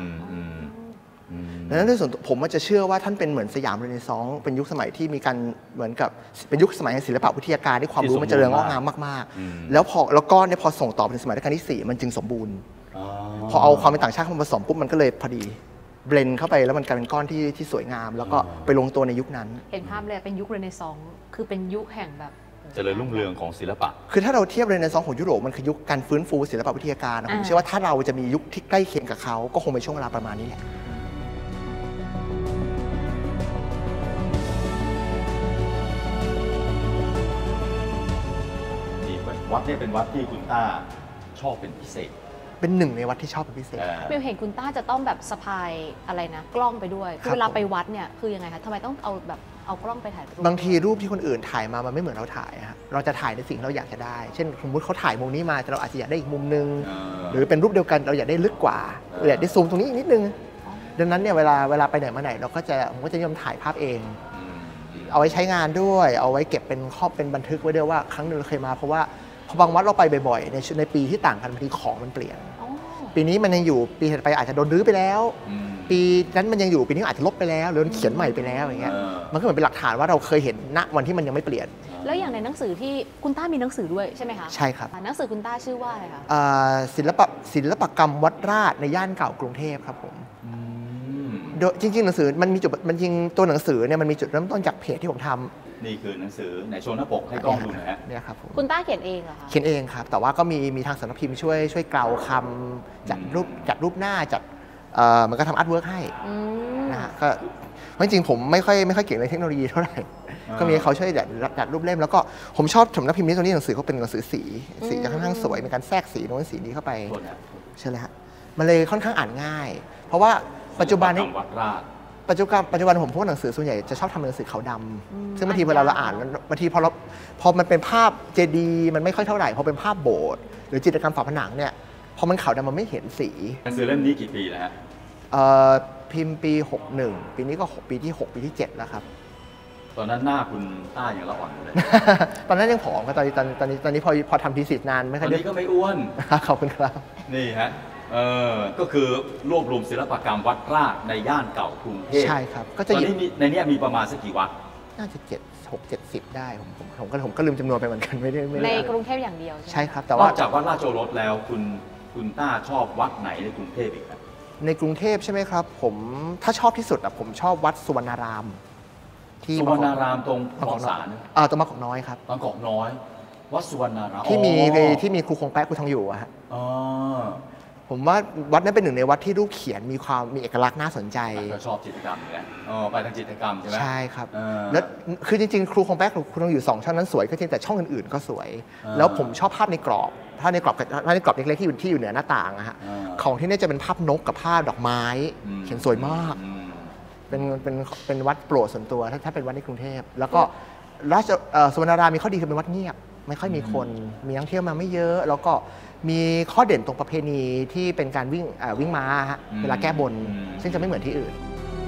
ดังนั้นในส่วนผมจะเชื่อว่าท่านเป็นเหมือนสยามเรเนซองส์เป็นยุคสมัยที่มีการเหมือนกับเป็นยุคสมัยแห่งศิลปะวิทยาการที่ความรู้มันเจริญงอกงามมากๆแล้วก้อนนี้พอส่งต่อเป็นสมัยรัชกาลที่4มันจึงสมบูรณ์พอเอาความเป็นต่างชาติเข้ามาผสมปุ๊บมันก็เลยพอดีเบลนด์เข้าไปแล้วมันกลายเป็นก้อนที่สวยงามแล้วก็ไปลงตัวในยุคนั้นเห็นภาพเลยเป็นยุคเรเนซองส์คือเป็นยุคแห่งแบบเจริญรุ่งเรืองของศิลปะคือถ้าเราเทียบเรเนซองส์ของยุโรปมันคือยุคการฟื้นฟูศิลปะวิทยาการผมเชื่อว่าถ้าเราจะมียุคที่ใกล้เคียงกับเขาก็คงเป็นช่วงเวลาประมาณนี้แหละวัดนี้เป็นวัดที่คุณต้าชอบเป็นพิเศษเป็นหนึ่งในวัดที่ชอบเป็นพิเศษมิวเห็นคุณต้าจะต้องแบบสะพายอะไรนะกล้องไปด้วยคือเวลาไปวัดเนี่ยคือยังไงคะทำไมต้องเอากล้องไปถ่ายรูปบางทีรูปที่คนอื่นถ่ายมามันไม่เหมือนเราถ่ายฮะเราจะถ่ายในสิ่งที่เราอยากจะได้เช่นสมมติเขาถ่ายมุมนี้มาแต่เราอาจจะอยากได้อีกมุมนึงหรือเป็นรูปเดียวกันเราอยากได้ลึกกว่าเราอยากได้ซูมตรงนี้อีกนิดนึงดังนั้นเนี่ยเวลาไปไหนมาไหนผมก็จะนิยมถ่ายภาพเองเอาไว้ใช้งานด้วยเอาไว้เก็บเป็นข้อเป็นบันทึกไว้ด้วยว่าครั้งนึงเราเคยมาเพราะว่าพอบางวัดเราไปบ่อยๆในปีที่ต่างกันบางทีของมันเปลี่ยนปีนี้มันยังอยู่ปีถัดไปอาจจะโดนรื้อไปแล้วปีนั้นมันยังอยู่ปีนี้อาจจะลบไปแล้วหรือเขียนใหม่ไปแล้วอย่างเงี้ยมันก็เหมือนเป็นหลักฐานว่าเราเคยเห็นณวันที่มันยังไม่เปลี่ยนแล้วอย่างในหนังสือที่คุณต้ามีหนังสือด้วยใช่ไหมคะใช่ครับหนังสือคุณต้าชื่อว่าอะไรคะศิลปกรรมวัดราชในย่านเก่ากรุงเทพครับผมโดยจริงๆหนังสือมันมีจุดมันจริงตัวหนังสือเนี่ยมันมีจุดเริ่มต้นจากเพจที่ผมทำนี่คือหนังสือในโชว์หน้าปกให้กล้องดูนะฮะเนี่ยครับผมคุณต้าเขียนเองเหรอคะเขียนเองครับแต่ว่าก็มีทางสำนักพิมพ์ช่วยเกลาคำจัดรูปหน้าจัดมันก็ทำอาร์ตเวิร์กให้นะฮะก็จริงๆผมไม่ค่อยเก่งในเทคโนโลยีเท่าไหร่ก็มีเขาช่วยจัดรูปเล่มแล้วก็ผมชอบสำนักพิมพ์นี้ตรงนี้หนังสือเขาเป็นหนังสือสีจะค่อนข้างสวยในการแทรกสีโน้นสีนี้เข้าไปใช่เลยฮะมันเลยค่อนข้างอ่านง่ายเพราะว่าปัจจุบันนี้ปัจจุบันผมพวกหนังสือส่วนใหญ่จะชอบทำหนังสือขาวดำซึ่งบางทีเวลาเราอ่านบางทีพอมันเป็นภาพเจดีย์มันไม่ค่อยเท่าไหร่พอเป็นภาพโบสถ์หรือจิตรกรรมฝาผนังเนี่ยพอมันขาวดำมันไม่เห็นสีหนังสือเล่มนี้กี่ปีแล้วฮะพิมพ์ปี61ปีนี้ก็ปีที่6ปีที่7แล้วครับตอนนั้นหน้าคุณต้าอย่างละอ่อนเลยตอนนั้นยังผอมครับตอนนี้พอทำทีสิทธิ์นานไม่ค่อยตอนนี้ก็ไม่อ้วนขอบคุณครับนี่ฮะก็คือรวบรวมศิลปกรรมวัดราชในย่านเก่ากรุงเทพใช่ครับก็จะในนี้มีประมาณสักกี่วัดน่าจะ70ได้ผมก็ลืมจำนวนไปเหมือนกันไม่ได้ในกรุงเทพอย่างเดียวใช่ครับแต่ว่านอกจากวัดราชโอรสแล้วคุณต้าชอบวัดไหนในกรุงเทพอีกครับในกรุงเทพใช่ไหมครับผมถ้าชอบที่สุดผมชอบวัดสุวรรณารามที่สุวรรณารามตรงบางกอกสารตรงบางกอกน้อยครับบางกอกน้อยวัดสุวรรณารามที่มีครูคงแป๊ะครูทองอยู่อะฮะผมว่าวัดนั้นเป็นหนึ่งในวัดที่รูปเขียนมีเอกลักษณ์น่าสนใจก็ชอบจิตรกรรมอยู่แล้วไปทางจิตรกรรมใช่ไหมใช่ครับแล้วคือจริงๆครูคงแป๊ะครูทองอยู่2ช่องนั้นสวยก็จริงแต่ช่องอื่นๆก็สวยแล้วผมชอบภาพในกรอบเล็กๆที่อยู่เหนือหน้าต่างอะฮะของที่นี่จะเป็นภาพนกกับภาพดอกไม้เขียนสวยมากเป็นวัดโปรดส่วนตัวถ้าเป็นวัดในกรุงเทพแล้วก็สุวรรณารามมีข้อดีคือเป็นวัดเงียบไม่ค่อยมีคนมีนักท่องเที่ยวมาไม่เยอะแล้วก็มีข้อเด่นตรงประเพณีที่เป็นการวิ่งม้าฮะเวลาแก้บนซึ่งจะไม่เหมือนที่อื่น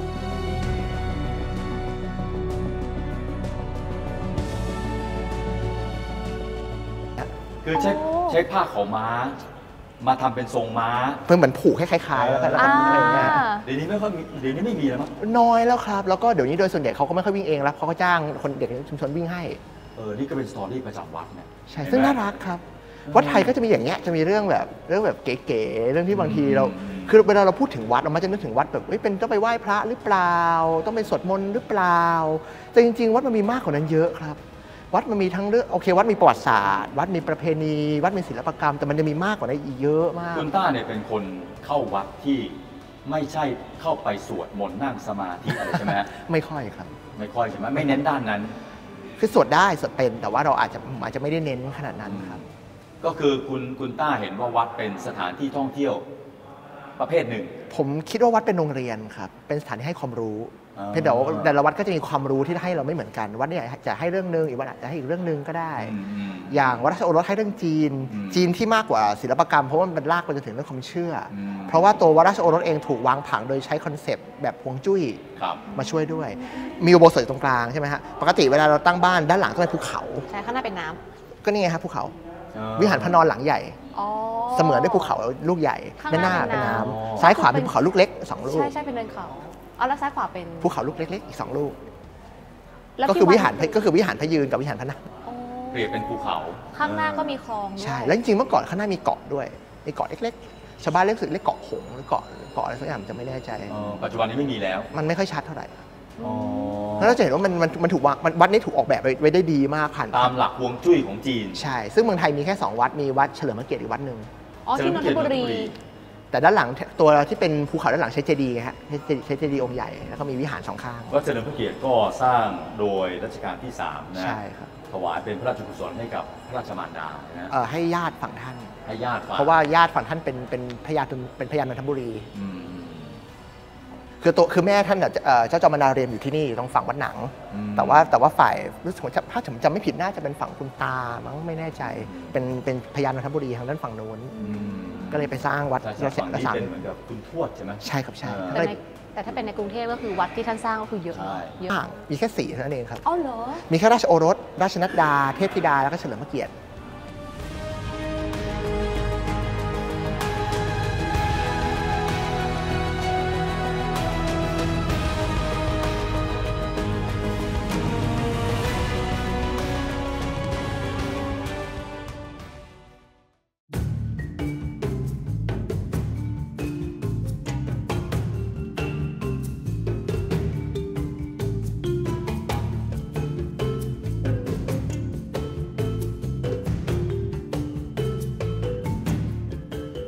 คือใช้ผ้าขาวม้ามาทำเป็นทรงม้าเพื่อเหมือนผูกให้คล้ายๆแล้วก็อะไรเงี้ยเดี๋ยวนี้ไม่มีแล้วมั้งน้อยแล้วครับแล้วก็เดี๋ยวนี้โดยส่วนใหญ่เขาก็ไม่ค่อยวิ่งเองแล้วเขาก็จ้างคนเด็กในชุมชนวิ่งให้นี่ก็เป็นสตอรี่ประจำวัดนะใช่ซึ่งน่ารักครับวัดไทยก็จะมีอย่างเงี้ยจะมีเรื่องแบบเก๋ๆเรื่องที่บางทีเราคือเวลาเราพูดถึงวัดเรามักจะนึกถึงวัดแบบเป็นต้องไปไหว้พระหรือเปล่าต้องไปสวดมนต์หรือเปล่าแต่จริงๆวัดมันมีมากกว่านั้นเยอะครับวัดมันมีทั้งเรื่องโอเควัดมีประวัติศาสตร์วัดมีประเพณีวัดมีศิลปกรรมแต่มันจะมีมากกว่านั้นอีกเยอะมากคุณต้าเนี่ยเป็นคนเข้าวัดที่ไม่ใช่เข้าไปสวดมนต์นั่งสมาธิอะไรใช่ไหมไม่ค่อยครับไม่ค่อยใช่ไหมไม่เน้นด้านนั้นคือสวดได้สวดเป็นแต่ว่าเราอาจจะไม่ได้เน้นขนาดนั้นครับก็คือคุณต้าเห็นว่าวัดเป็นสถานที่ท่องเที่ยวประเภทหนึ่งผมคิดว่าวัดเป็นโรงเรียนครับเป็นสถานที่ให้ความรู้เพียงแต่ว่าแต่ละวัดก็จะมีความรู้ที่ให้เราไม่เหมือนกันวัดเนี่ยจะให้เรื่องนึงอีกวัดอาจจะให้อีกเรื่องนึงก็ได้อย่างวัดราชโอรสให้เรื่องจีนที่มากกว่าศิลปกรรมเพราะว่ามันลากไปจนถึงเรื่องความเชื่อเพราะว่าตัววัดราชโอรสเองถูกวางผังโดยใช้คอนเซปต์แบบฮวงจุ้ยมาช่วยด้วยมีอุโบสถตรงกลางใช่ไหมฮะปกติเวลาเราตั้งบ้านด้านหลังต้องเป็นภูเขาใช่ข้างหน้าเป็นน้ำก็นี่ไงครับภูเขาวิหารพระนอนหลังใหญ่เสมือนด้วยภูเขาลูกใหญ่ด้านหน้าเป็นน้ำซ้ายขวาเป็นภูเขาลูกเล็ก2 ลูกใช่เป็นเนินเขาแล้วซ้ายขวาเป็นภูเขาลูกเล็กๆอีก2 ลูกก็คือวิหารพระยืนกับวิหารพระนั่งเปรียบเป็นภูเขาข้างหน้าก็มีคลองใช่แล้วจริงๆเมื่อก่อนข้างหน้ามีเกาะด้วยมีเกาะเล็กๆชาวบ้านเรียกเกาะหงหรือเกาะอะไรสักอย่างจะไม่แน่ใจปัจจุบันนี้ไม่มีแล้วมันไม่ค่อยชัดเท่าไหร่แล้วเราจะเห็นว่ามันถูกวัดนี้ถูกออกแบบไว้ได้ดีมากผ่านตามหลักฮวงจุ้ยของจีนใช่ซึ่งเมืองไทยมีแค่2 วัดมีวัดเฉลิมพระเกียรติอีกวัดนึงที่นนทบุรีแต่ด้านหลังตัวที่เป็นภูเขาด้านหลังใช้เจดีย์ฮะใช้เจดีย์องค์ใหญ่แล้วก็มีวิหาร2 ข้างวัดเฉลิมพระเกียรติก็สร้างโดยรัชกาลที่3นะใช่ครับถวายเป็นพระราชกุศลให้กับพระราชมารดานะให้ญาติฝั่งท่านให้ญาติเพราะว่าญาติฝั่งท่านเป็นพญานนทบุรีคือแม่ท่านเจ้าจอมมารดาเรียมอยู่ที่นี่ตรงฝั่งวัดหนังแต่ว่าฝ่ายรู้สึกถ้าผมจำไม่ผิดน่าจะเป็นฝั่งคุณตามั้งไม่แน่ใจเป็นพญานนทบุรีทางด้านฝั่งโน้นก็เลยไปสร้างวัดราชการเป็นเหมือนกับคุณทวดใช่ไหมใช่ครับใช่แต่ถ้าเป็นในกรุงเทพก็คือวัดที่ท่านสร้างก็คือเยอะมีแค่4เท่านั้นเองครับอ๋อเหรอมีแค่ราชโอรสราชนัดดาเทพธิดาแล้วก็เฉลิมพระเกียรติ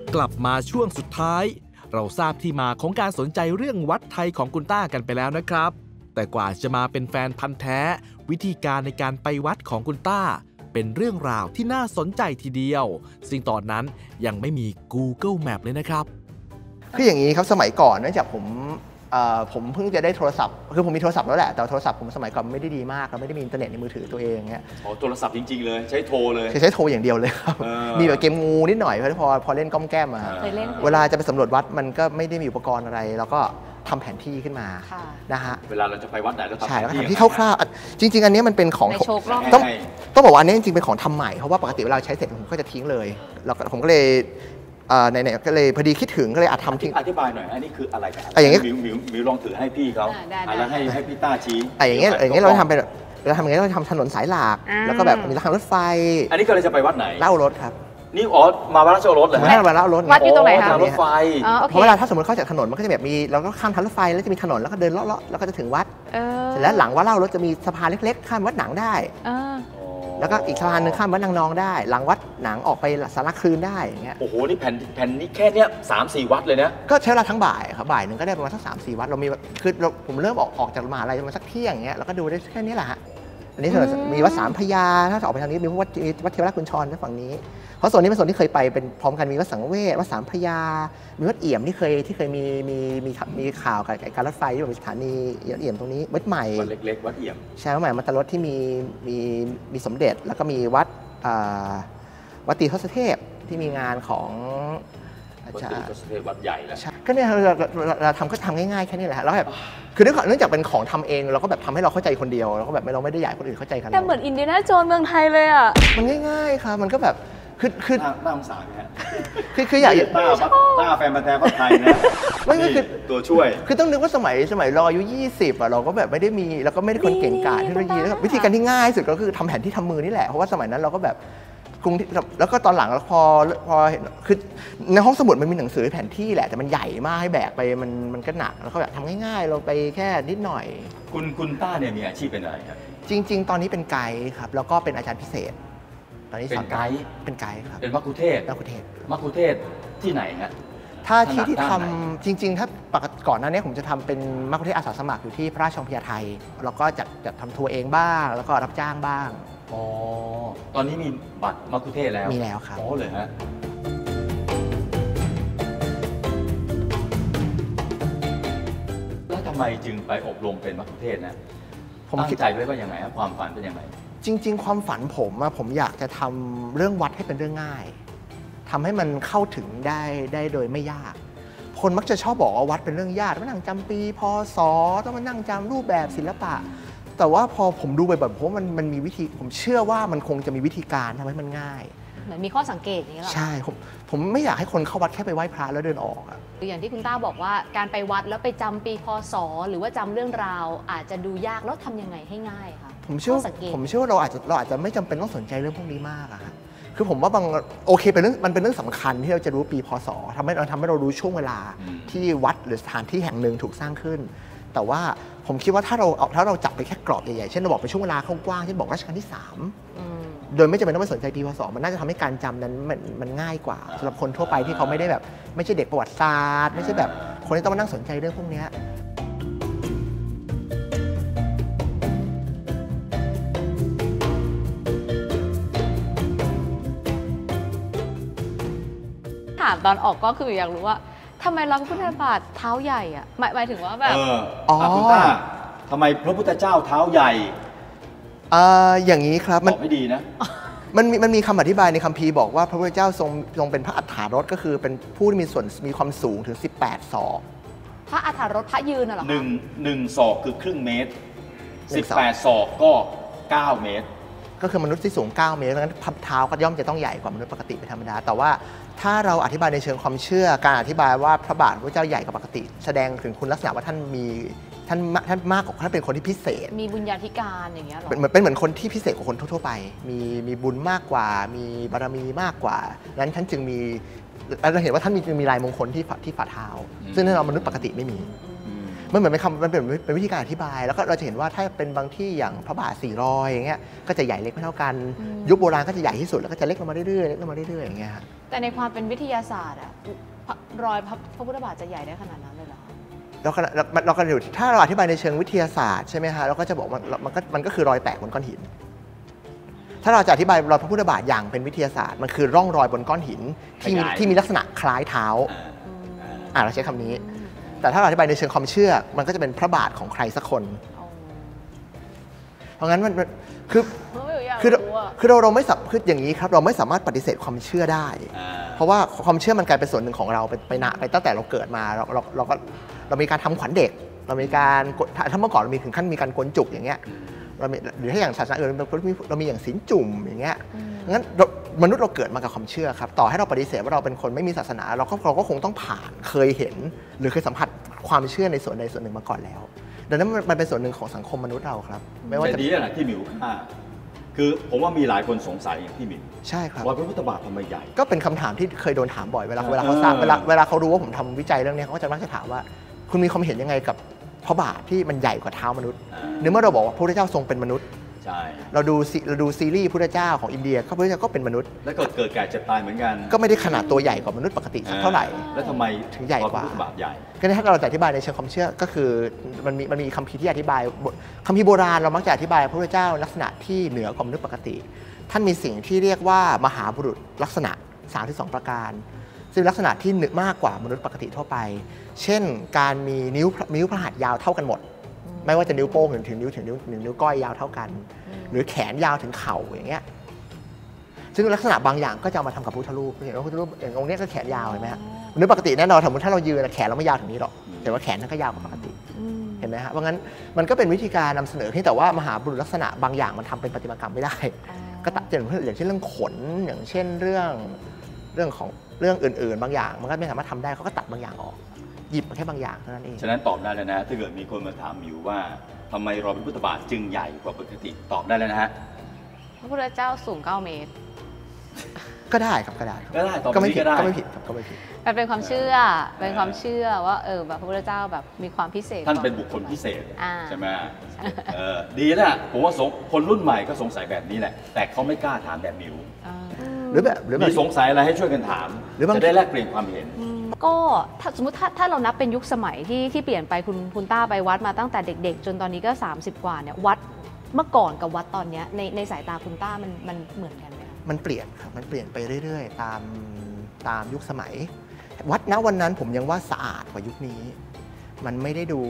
กลับมาช่วงสุดท้ายเราทราบที่มาของการสนใจเรื่องวัดไทยของคุณต้ากันไปแล้วนะครับแต่กว่าจะมาเป็นแฟนพันธุ์แท้วิธีการในการไปวัดของคุณต้าเป็นเรื่องราวที่น่าสนใจทีเดียวซึ่งตอนนั้นยังไม่มี Google Map เลยนะครับคืออย่างนี้ครับสมัยก่อนเนื่องจากผมเพิ่งจะได้โทรศัพท์คือผมมีโทรศัพท์แล้วแหละแต่โทรศัพท์ผมสมัยก่อนไม่ได้ดีมากเราไม่ได้มีอินเทอร์เน็ตในมือถือตัวเองเงี้ยโทรศัพท์จริงๆเลยใช้โทรเลยใช้โทรอย่างเดียวเลยครับมีแบบเกมงูนิดหน่อยพอเล่นก้อมแก้มมาเวลาจะไปสำรวจวัดมันก็ไม่ได้มีอุปกรณ์อะไรแล้วก็ทำแผนที่ขึ้นมานะฮะเวลาเราจะไปวัดไหนเราทำแผนที่คร่าวๆจริงๆอันนี้มันเป็นของต้องบอกว่าอันนี้จริงๆเป็นของทำใหม่เพราะว่าปกติเวลาใช้เสร็จผมก็จะทิ้งเลยแล้วผมก็เลยไหนๆก็เลยพอดีคิดถึงก็เลยทำทิ้งอธิบายหน่อยอันนี้คืออะไรกันอย่างเงี้ยมิวลองถือให้พี่เขาแล้วให้พี่ต้าชี้อย่างเงี้ยเราทำเป็นเราทำอย่างเงี้ยเราทำถนนสายหลักแล้วก็แบบมีทางรถไฟอันนี้ก็เลยจะไปวัดไหนเล่ารถครับนี่มาวัดราชโอรสเหรอฮะวัดเล่ารถวัดอยู่ตรงไหนคะรถไฟเพราะเวลาถ้าสมมติเข้าจากถนนมันก็จะแบบมีเราก็ข้ามทางรถไฟแล้วจะมีถนนแล้วก็เดินเลาะๆแล้วก็จะถึงวัดเสร็จแล้วหลังวัดเล่ารถจะมีสะพานเล็กๆข้ามวัดหนังได้แล้วก็อีกสะพานหนึ่งข้ามวัดนางนองได้หลังวัดหนังออกไปสารคลืนได้อย่างเงี้ยโอ้โหนี่แผ่นนี้แค่เนี้ย3-4 วัดเลยนะก็ใช้เวลาทั้งบ่ายครับบ่ายหนึ่งก็ได้ประมาณสัก3-4 วัดเรามีคือผมเริ่มออกจากมหาลัยประมาณสักเที่ยงอย่างเงี้ยแล้วก็ดูได้แค่นี้แหละฮะอันนี้มีวัดสามพญาถ้าออกไปทางนี้มีวัดเทวราชกุญชรฝั่งนี้เพราะโซนนี้เป็นโซนที่เคยไปเป็นพร้อมกันมีวัดสังเวชวัดสามพญามีวัดเอี่ยมที่เคยมีข่าวกับการรถไฟที่มีสถานีเอี่ยมตรงนี้วัดใหม่วัดเล็กๆวัดเอี่ยมใช่วัดใหม่มัตตรสที่มีสมเด็จแล้วก็มีวัดตรีทศเทพที่มีงานของวัดตรีทศเทพวัดใหญ่แล้วก็เนี่ยเราทำง่ายๆแค่นี้แหละแล้วแบบคือเนื่องจากเป็นของทำเองเราก็แบบทำให้เราเข้าใจคนเดียวเราก็แบบเราไม่ได้อยากคนอื่นเข้าใจกันแต่เหมือนอินเดียนาโจนส์เมืองไทยเลยอ่ะมันง่ายๆค่ะมันก็แบบคือน่าสงสารนะคืออยากต้าแฟนพันธุ์แท้คนไทยนะไม่คือตัวช่วยคือต้องนึกว่าสมัยเราอายุ20อ่ะเราก็แบบไม่ได้มีแล้วก็ไม่ได้คนเก่งกาจเทคโนโลยีแล้ววิธีการที่ง่ายสุดก็คือทำแผนที่ทำมือนี่แหละเพราะว่าสมัยนั้นเราก็แบบแล้วก็ตอนหลังพอคือในห้องสมุดมันมีหนังสือแผนที่แหละแต่มันใหญ่มากให้แบกไปมันก็หนักแล้วก็แบบทำง่ายๆเราไปแค่นิดหน่อยคุณต้าเนี่ยมีอาชีพเป็นอะไรครับจริงๆตอนนี้เป็นไกด์ครับแล้วก็เป็นอาจารย์พิเศษตอนนี้เป็นไกด์ครับเป็นมัคคุเทศที่ไหนฮะถ้าที่ทำจริงๆถ้าก่อนหน้านี้ผมจะทำเป็นมัคคุเทศอาสาสมัครอยู่ที่พระราชวังพญาไทแล้วก็จัดทำทัวร์เองบ้างแล้วก็รับจ้างบ้างอ๋อตอนนี้มีบัตรมัคคุเทศแล้วมีแล้วครับอ๋อเลยฮะแล้วทำไมจึงไปอบรมเป็นมัคคุเทศนะผมตั้งใจไว้ว่ายังไงครับความฝันเป็นยังไงจริงๆความฝันผมอยากจะทำเรื่องวัดให้เป็นเรื่องง่ายทำให้มันเข้าถึงได้โดยไม่ยากคนมักจะชอบบอกว่าวัดเป็นเรื่องยากต้องมานั่งจำปีพศต้องมานั่งจำรูปแบบศิลปะแต่ว่าพอผมดูไปแบบเพราะมันมีวิธีผมเชื่อว่ามันคงจะมีวิธีการทำให้มันง่ายเหมือนมีข้อสังเกตอย่างนี้หรอใช่ผมไม่อยากให้คนเข้าวัดแค่ไปไหว้พระแล้วเดินออกอะอย่างที่คุณต้าบอกว่าการไปวัดแล้วไปจำปีพศหรือว่าจำเรื่องราวอาจจะดูยากแล้วทำยังไงให้ง่ายคะผมเชื่อว่าเราอาจจะไม่จำเป็นต้องสนใจเรื่องพวกนี้มากอะค่ะคือผมว่าโอเคมันเป็นเรื่องสำคัญที่เราจะรู้ปีพศทำให้เรารู้ช่วงเวลาที่วัดหรือสถานที่แห่งหนึ่งถูกสร้างขึ้นแต่ว่าผมคิดว่าถ้าเราจับไปแค่กรอบใหญ่ๆเช่นเราบอกไปช่วงเวลากว้างๆเช่นบอกรัชกาลที่3โดยไม่จำเป็นต้องไปสนใจปีพศมันน่าจะทำให้การจำนั้นมันง่ายกว่าสำหรับคนทั่วไปที่เขาไม่ได้แบบไม่ใช่เด็กประวัติศาสตร์ไม่ใช่แบบคนที่ต้องมานั่งสนใจเรื่องพวกนี้ถามตอนออกก็คืออยากรู้ว่าทำไมพระพุทธบาทเท้าใหญ่อะหมายถึงว่าแบบคุณต้าทำไมพระพุทธเจ้าเท้าใหญ่อย่างนี้ครับมันไม่ดีนะมันมีคำอธิบายในคัมภีร์บอกว่าพระพุทธเจ้าทรงเป็นพระอัฏฐารถก็คือเป็นผู้ที่มีความสูงถึง18 ศอกพระอัฏฐารถพระยืนเหรอ 1 ศอกคือครึ่งเมตร18 ศอกก็9 เมตรก็คือมนุษย์ที่สูง9 เมตรดังนั้นพับเท้าก็ย่อมจะต้องใหญ่กว่ามนุษย์ปกติเป็นธรรมดาแต่ว่าถ้าเราอธิบายในเชิงความเชื่อการอธิบายว่าพระบาทพระเจ้าใหญ่กว่าปกติแสดงถึงคุณลักษณะว่าท่านมากกว่าท่านเป็นคนที่พิเศษมีบุญญาธิการอย่างเงี้ยหรอเป็นเหมือนคนที่พิเศษกว่าคนทั่วไปมีบุญมากกว่ามีบารมีมากกว่านั้นท่านจึงมีเราเห็นว่าท่านมีลายมงคลที่ฝ่าเท้าซึ่งเรามนุษย์ปกติไม่มีมันเหมือนเป็นวิธีการอธิบายแล้วก็เราจะเห็นว่าถ้าเป็นบางที่อย่างพระบาท400อย่างเงี้ยก็จะใหญ่เล็กไม่เท่ากันยุคโบราณก็จะใหญ่ที่สุดแล้วก็จะเล็กลงมาเรื่อยๆเล็กลงมาเรื่อยๆอย่างเงี้ยครับแต่ในความเป็นวิทยาศาสตร์อะรอยพระพุทธบาทจะใหญ่ได้ขนาดนั้นเลยเหรอเราก็อยู่ถ้าเราอธิบายในเชิงวิทยาศาสตร์ใช่ไหมฮะเราก็จะบอกมันก็คือรอยแตกบนก้อนหินถ้าเราจะอธิบายรอยพระพุทธบาทอย่างเป็นวิทยาศาสตร์มันคือร่องรอยบนก้อนหินที่มีลักษณะคล้ายเท้าเราใช้คำนี้แต่ถ้าเราอธิบายในเชิงความเชื่อมันก็จะเป็นพระบาทของใครสักคนเพราะงั้นมันคือเราไม่สับคืออย่างนี้ครับเราไม่สามารถปฏิเสธความเชื่อได้เพราะว่าความเชื่อมันกลายเป็นส่วนหนึ่งของเราไปตั้งแต่เราเกิดมาเรามีการทำขวัญเด็กเรามีการถ้าเมื่อก่อนเรามีถึงขั้นมีการโกนจุกอย่างเงี้ยหรือถ้าอย่างศาสนาอื่นเรามีอย่างศีลจุ่มอย่างเงี้ยงั้นมนุษย์เราเกิดมากับความเชื่อครับต่อให้เราปฏิเสธว่าเราเป็นคนไม่มีศาสนาเราก็คงต้องผ่านเคยเห็นหรือเคยสัมผัสความเชื่อในส่วนใดส่วนหนึ่งมาก่อนแล้วดังนั้นมันเป็นส่วนหนึ่งของสังคมมนุษย์เราครับไม่ว่าจะดีนะที่หมิวคือผมว่ามีหลายคนสงสัยอย่างที่หมิวใช่ครับว่าพระพุทธบาททำไมใหญ่ก็เป็นคำถามที่เคยโดนถามบ่อยเวลาเขาทราบเวลาเขารู้ว่าผมทำวิจัยเรื่องนี้เขาก็จะมักจะถามว่าคุณมีความเห็นยังไงกับพระบาทที่มันใหญ่กว่าเท้ามนุษย์เนื่องเมื่อเราบอกว่าพระพุทธเจ้าทรงเป็นมนุษย์เราดูซีรีส์พุทธเจ้าของอินเดียพระพุทธเจ้าก็เป็นมนุษย์แล้วเกิดแก่เจ็บตายเหมือนกันก็ไม่ได้ขนาดตัวใหญ่กว่ามนุษย์ปกติสักเท่าไหร่แล้วทำไมถึงใหญ่กว่าบาทใหญ่ก็ถ้าเราจะอธิบายในเชิงความเชื่อก็คือมันมีคัมภีร์ที่อธิบายคัมภีร์โบราณเรามักจะอธิบายพระพุทธเจ้าลักษณะที่เหนือกว่ามนุษย์ปกติท่านมีสิ่งที่เรียกว่ามหาบุรุษลักษณะ32ประการซึ่งลักษณะที่มากกว่ามนุษย์ปกติทั่วไปเช่นการมีนิ้วพระหัตถ์ยาวเท่ากันหมดไม่ว่าจะนิ้วโป้งถึงนิ้วก้อยยาวเท่ากันหรือแขนยาวถึงเข่าอย่างเงี้ยซึ่งลักษณะบางอย่างก็จะมาทำกับพุทธรูปเห็นว่าพุทธรูปอย่างองค์นี้ก็แขนยาวเห็นไหมฮะมนุษย์ปกติแน่นอนสมมติถ้าเรายืนแขนเราไม่ยาวถึงนี้หรอกแต่ว่าแขนนั้นก็ยาวกว่าปกติเห็นไหมฮะเพราะงั้นมันก็เป็นวิธีการนำเสนอที่แต่ว่ามหาบุรุษลักษณะบางอย่างมันทำเป็นประติมากรรมไม่ได้ก็ตัดอย่างเช่นเรื่องขนอย่างเช่นเรื่องของเรื่องอื่นๆบางอย่างมันก็ไม่สามารถทำได้เขาก็ตัดบางอย่างออกหยิบมาแค่บางอย่างเท่านั้นเองฉะนั้นตอบได้แล้วนะถ้าเกิดมีคนมาถามมิวว่าทำไมรอยพระพุทธบาทจึงใหญ่กว่าปกติตอบได้แล้วนะฮะพระพุทธเจ้าสูง9 เมตรก็ได้ครับก็ได้ตอบก็ไม่ผิดก็ไม่ผิดครับก็ไม่ผิดมันเป็นความเชื่อว่าแบบพระพุทธเจ้าแบบมีความพิเศษท่านเป็นบุคคลพิเศษใช่ไหมดีแล้วผมว่าคนรุ่นใหม่ก็สงสัยแบบนี้แหละแต่เขาไม่กล้าถามแบบมิวหรือแบบมีสงสัยอะไรให้ช่วยกันถามจะได้แลกเปลี่ยนความเห็นก็สมมติถ้าเรานับเป็นยุคสมัยที่เปลี่ยนไปคุณต้าไปวัดมาตั้งแต่เด็กๆจนตอนนี้ก็30กว่าเนี่ยวัดเมื่อก่อนกับวัดตอนนี้ในสายตาคุณต้ามันเหมือนกันไหมมันเปลี่ยนครับมันเปลี่ยนไปเรื่อยๆตามยุคสมัยวัดณวันนั้นผมยังว่าสะอาดกว่ายุคนี้มันไม่ได้ดู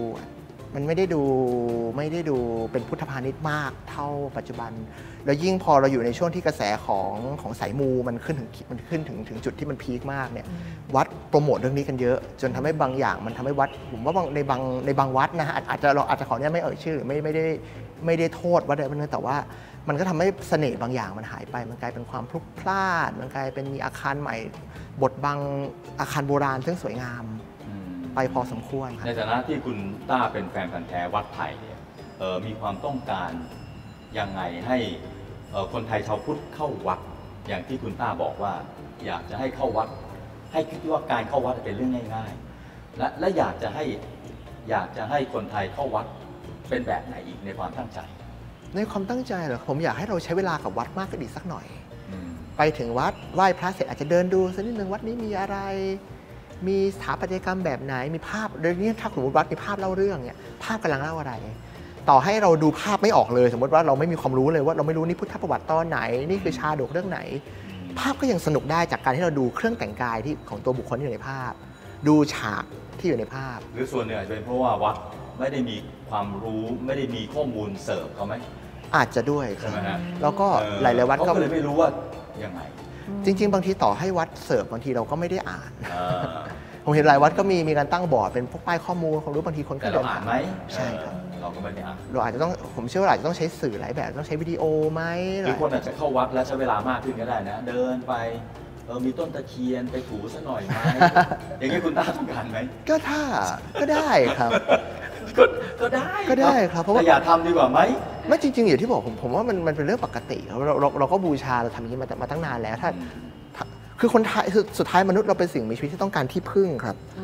เป็นพุทธพาณิชย์มากเท่าปัจจุบันแล้วยิ่งพอเราอยู่ในช่วงที่กระแสของสายมูมันขึ้นถึงจุดที่มันพีคมากเนี่ยวัดโปรโมทเรื่องนี้กันเยอะจนทำให้บางอย่างมันทำให้วัดผมว่าในบางวัดนะฮะเราอาจจะขอเนี่ยไม่เอ่ยชื่อหรือไม่ได้โทษวัดใดวัดหนึ่งแต่ว่ามันก็ทำให้เสน่ห์บางอย่างมันหายไปมันกลายเป็นความพลุกพล่านมันกลายเป็นมีอาคารใหม่บดบังอาคารโบราณซึ่งสวยงามไปพอสมควรในฐานะที่คุณต้าเป็นแฟนพันธุ์แท้วัดไทยเนี่ยมีความต้องการยังไงให้คนไทยชาวพุทธเข้าวัดอย่างที่คุณต้าบอกว่าอยากจะให้เข้าวัดให้คิดว่าการเข้าวัดเป็นเรื่องง่ายๆและอยากจะให้คนไทยเข้าวัดเป็นแบบไหนอีกในความตั้งใจในความตั้งใจเหรอผมอยากให้เราใช้เวลากับวัดมากขึ้นอีกสักหน่อยไปถึงวัดไหว้พระเสร็จอาจจะเดินดูสักนิดนึงวัดนี้มีอะไรมีสถาปัตยกรรมแบบไหนมีภาพเรื่องนี้ถ้าสมมติวัดมีภาพเล่าเรื่องเนี่ยภาพกำลังเล่าอะไรต่อให้เราดูภาพไม่ออกเลยสมมติว่าเราไม่มีความรู้เลยว่าเราไม่รู้นี่พุทธประวัติตอนไหนนี่คือชาดกเรื่องไหนภาพก็ยังสนุกได้จากการที่เราดูเครื่องแต่งกายที่ของตัวบุคคลที่อยู่ในภาพดูฉากที่อยู่ในภาพหรือส่วนหนึ่งอาจจะเป็นเพราะว่าวัดไม่ได้มีความรู้ไม่ได้มีข้อมูลเสิร์ฟเขาไหมอาจจะด้วยใช่ไหมฮะแล้วก็หลายๆวัดก็เลยไม่รู้ว่ายังไงจริงๆบางทีต่อให้วัดเสิร์ฟบางทีเราก็ไม่ได้อ่านผมเห็นหลายวัดก็มีการตั้งบอร์ดเป็นพวกป้ายข้อมูลความรู้บางทีคนก็เดินผ่านไหมใช่ครับเราก็ไม่ได้อ่านเราอาจจะต้องผมเชื่อว่าอาจจะต้องใช้สื่อหลายแบบต้องใช้วิดีโอไหมหรือคนอาจจะเข้าวัดแล้วใช้เวลามากขึ้นก็ได้นะเดินไปมีต้นตะเคียนไปถูซะหน่อยไหมอย่างนี้คุณต้าต้องการไหมก็ได้ครับก็ได้ครับเพราะว่าอย่าทำดีกว่าไหมไม่จริงๆอย่างที่บอกผมว่ามันเป็นเรื่องปกติเราก็บูชาเราทำอย่างนี้มาตั้งนานแล้วถ้าคือคนไทยคือสุดท้ายมนุษย์เราเป็นสิ่งมีชีวิตที่ต้องการที่พึ่งครับ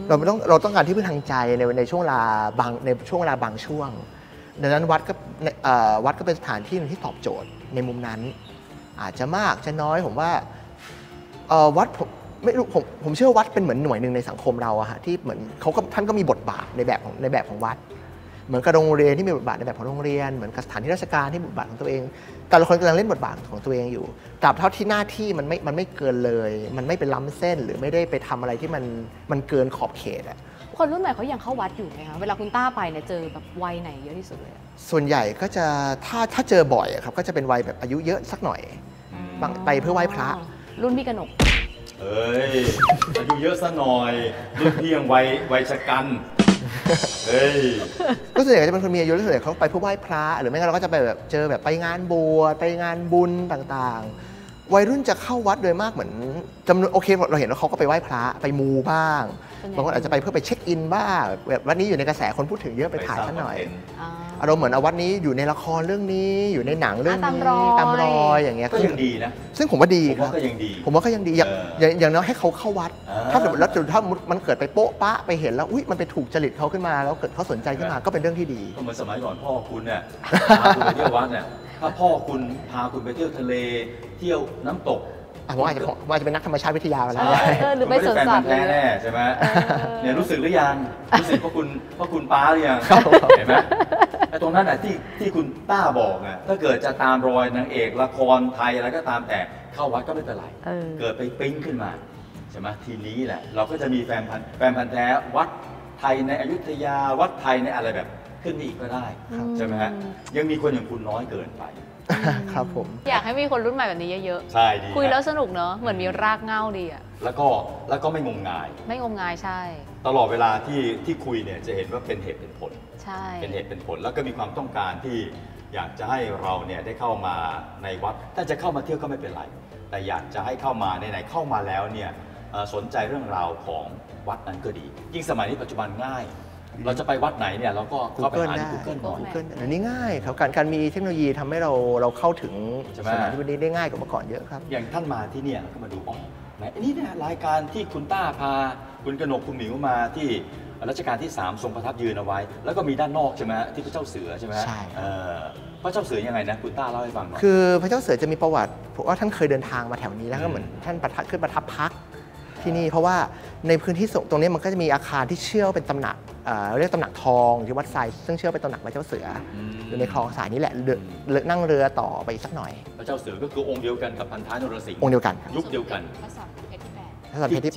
เราต้องการที่พึ่งทางใจในช่วงเวลาบางช่วงดังนั้นวัดก็เป็นสถานที่นึงที่ตอบโจทย์ในมุมนั้นอาจจะมากจะน้อยผมว่าวัดไม่รู้ผมเชื่อวัดเป็นเหมือนหน่วยหนึ่งในสังคมเราอะฮะที่เหมือนท่านก็มีบทบาทในแบบของวัดเหมือนกับโรงเรียนที่มีบทบาทในแบบของโรงเรียนเหมือนกับสถานที่ราชการที่บทบาทของตัวเองแต่ละคนกำลังเล่นบทบาทของตัวเองอยู่ตราบเท่าที่หน้าที่มันไม่เกินเลยมันไม่เป็นล้ำเส้นหรือไม่ได้ไปทำอะไรที่มันเกินขอบเขตอะคนรุ่นใหม่เขายังเข้าวัดอยู่ไหมคะเวลาคุณต้าไปเนี่ยเจอแบบวัยไหนเยอะที่สุดเลยส่วนใหญ่ก็จะถ้าเจอบ่อยครับก็จะเป็นวัยแบบอายุเยอะสักหน่อยไปเพื่อไหว้พระรุ่นพี่กนกเอ้ยอายุเยอะซะหน่อยรุ่นพี่ยังวัยชะกันเฮ้ยก็ส่วนใหญ่จะเป็นคนมีอายุแล้วส่วนใหญ่เขาไปเพื่อไหว้พระหรือไม่งั้นเราก็จะไปแบบเจอแบบไปงานบวชไปงานบุญต่างๆวัยรุ่นจะเข้าวัดโดยมากเหมือนจำนวนโอเคเราเห็นว่าเขาก็ไปไหว้พระไปมูบ้างบางคนอาจจะไปเพื่อไปเช็คอินบ้างแบบวัดนี้อยู่ในกระแสคนพูดถึงเยอะไปถ่ายซะหน่อยอารมณ์เหมือนวัดนี้อยู่ในละครเรื่องนี้อยู่ในหนังเรื่องนี้ตามรอยอย่างเงี้ยก็ยังดีนะซึ่งผมว่าดีครับผมว่าก็ยังดีอย่างน้อยให้เขาเข้าวัดถ้ามันเกิดไปโป๊ะปะไปเห็นแล้วอุ้ยมันไปถูกจริตเขาขึ้นมาแล้วเกิดเขาสนใจขึ้นมาก็เป็นเรื่องที่ดีก็เหมือนสมัยก่อนพ่อคุณเนี่ยพาคุณไปเที่ยววัดเนี่ยถ้าพ่อคุณพาคุณไปเที่ยวทะเลเที่ยวน้ำตกผมอาจจะเป็นนักธรรมชาติวิทยาไปแล้วหรือไปสวนสัตว์แน่ใช่ไหมเนี่ยรู้สึกหรือยังรู้สึกว่าคุณป้าหรือยังเห็นไหมไอ้ตรงนั้นที่คุณต้าบอกอ่ะถ้าเกิดจะตามรอยนางเอกละครไทยอะไรก็ตามแต่เข้าวัดก็ไม่เป็นไรเกิดไปปิ๊งขึ้นมาใช่ไหมทีนี้แหละเราก็จะมีแฟนพันธุ์แท้วัดไทยในอยุธยาวัดไทยในอะไรแบบขึ้นมาอีกก็ได้ใช่ไหมฮะยังมีคนอย่างคุณน้อยเกินไปครับผมอยากให้มีคนรุ่นใหม่แบบนี้เยอะๆใช่ดีคุยแล้วสนุกเนอะเหมือนมีรากเหง้าดีอะแล้วก็ไม่งมงายใช่ตลอดเวลาที่คุยเนี่ยจะเห็นว่าเป็นเหตุเป็นผลใช่เป็นเหตุเป็นผลแล้วก็มีความต้องการที่อยากจะให้เราเนี่ยได้เข้ามาในวัดถ้าจะเข้ามาเที่ยวก็ไม่เป็นไรแต่อยากจะให้เข้ามาไหนๆเข้ามาแล้วเนี่ยสนใจเรื่องราวของวัดนั้นก็ดียิ่งสมัยนี้ปัจจุบันง่ายเราจะไปวัดไหนเนี่ยเราก็เข้าไปหาใน Google ก่อนอันนี้ง่ายครับการมีเทคโนโลยีทำให้เราเข้าถึงสถานที่นี้ได้ง่ายกว่าเมื่อก่อนเยอะครับอย่างท่านมาที่เนี่ยก็มาดูอ๋อไหนนี่เนี่ยรายการที่คุณต้าพาคุณกนกคุณหมิวมาที่รัชกาลที่3ทรงประทับยืนเอาไว้แล้วก็มีด้านนอกใช่ไหมที่พระเจ้าเสือใช่ไหมใช่พระเจ้าเสือยังไงนะคุณต้าเล่าให้ฟังหน่อยคือพระเจ้าเสือจะมีประวัติเพราะว่าท่านเคยเดินทางมาแถวนี้แล้วก็เหมือนท่านขึ้นประทับพักที่นี่เพราะว่าในพื้นที่ตรงนี้มันก็จะมีอาคารที่เชื่อว่าเป็นตำหนักเรียกตำหนักทองที่วัดไซซึ่งเชื่อเป็นตำหนักพระเจ้าเสืออยู่ในคลองสายนี้แหละนั่งเรือต่อไปอีกสักหน่อยพระเจ้าเสือก็คือองค์เดียวกันกับพันท้ายนรสิงห์องค์เดียวกันยุคเดียวกันพระสัมเพชรที่8 พระสัมเพชรที่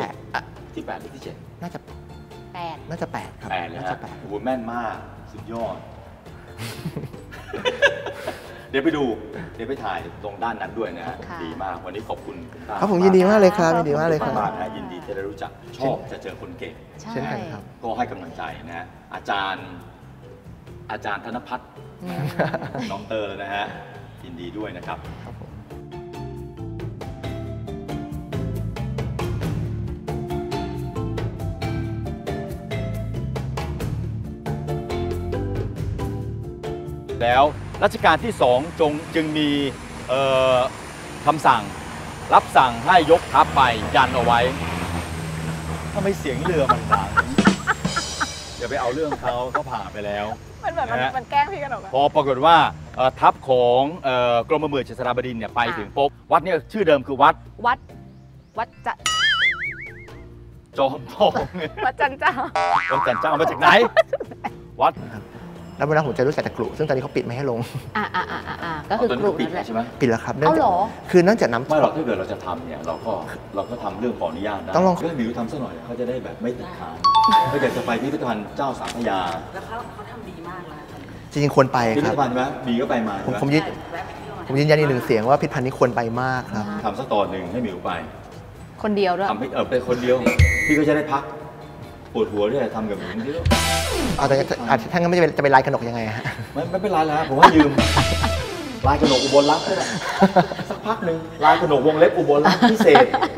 8หรือที่7 น่าจะ8ครับ 8เลยฮะโอ้โหแม่นมากสุดยอดเดี๋ยวไปถ่ายตรงด้านนั้นด้วยนะฮะดีมากวันนี้ขอบคุณครับผมยินดีมากเลยครับยินดีมากเลยครับยินดีที่ได้รู้จักชอบจะเจอคนเก่งเช่นกันครับก็ให้กำลังใจนะอาจารย์ธนภัทรน้องเตอร์นะฮะยินดีด้วยนะครับแล้วรัชกาลที่2จึงมีคำสั่งรับสั่งให้ยกทัพไปยันเอาไว้ทำไมเสียงเรือมันดังอย่าไปเอาเรื่องเขาผ่านไปแล้วมันแบบมันแกล้งพี่กนกพอปรากฏว่าทัพของกรมหมื่นเฉษฐาบดินทร์เนี่ยไปถึงปุ๊บวัดเนี่ยชื่อเดิมคือวัดจะจอมทองวัดจันเจ้ามาจากไหนวัดแล้วเวลาผมจะรู้จักแต่กลุ่ซึ่งตอนนี้เขาปิดไม่ให้ลงก็คือกลุ่ปิดใช่ไหมปิดแล้วครับคือเนื่องจากน้ำไม่หรอกถ้าเกิดเราจะทำเนี่ยเราก็ทำเรื่องขออนุญาตได้ต้องลองให้มิวทำซะหน่อยเขาจะได้แบบไม่ติดค้างถ้าเกิดจะไปพิพิธภัณฑ์เจ้าสามพระยาแล้วเขาทำดีมากเลยจริงๆควรไปครับพิพิธภัณฑ์ไหมมีก็ไปมาผมยืนยันอีกหนึ่งเสียงว่าพิพิธภัณฑ์นี้ควรไปมากครับทำสักตอนหนึ่งให้มิวไปคนเดียวด้วยทำให้ไปคนเดียวพี่ก็จะได้พักปวดหัวด้วยทำกับหมิวที่แต่ถ้างั้นไม่จะเป็นลายกนกยังไงฮะไม่เป็นไรแล้วผมว่ายืมลายกนกอุบลรัตน์ก็ได้สักพักหนึ่งลายกนกวงเล็บอุบลรัตน์พิเศษ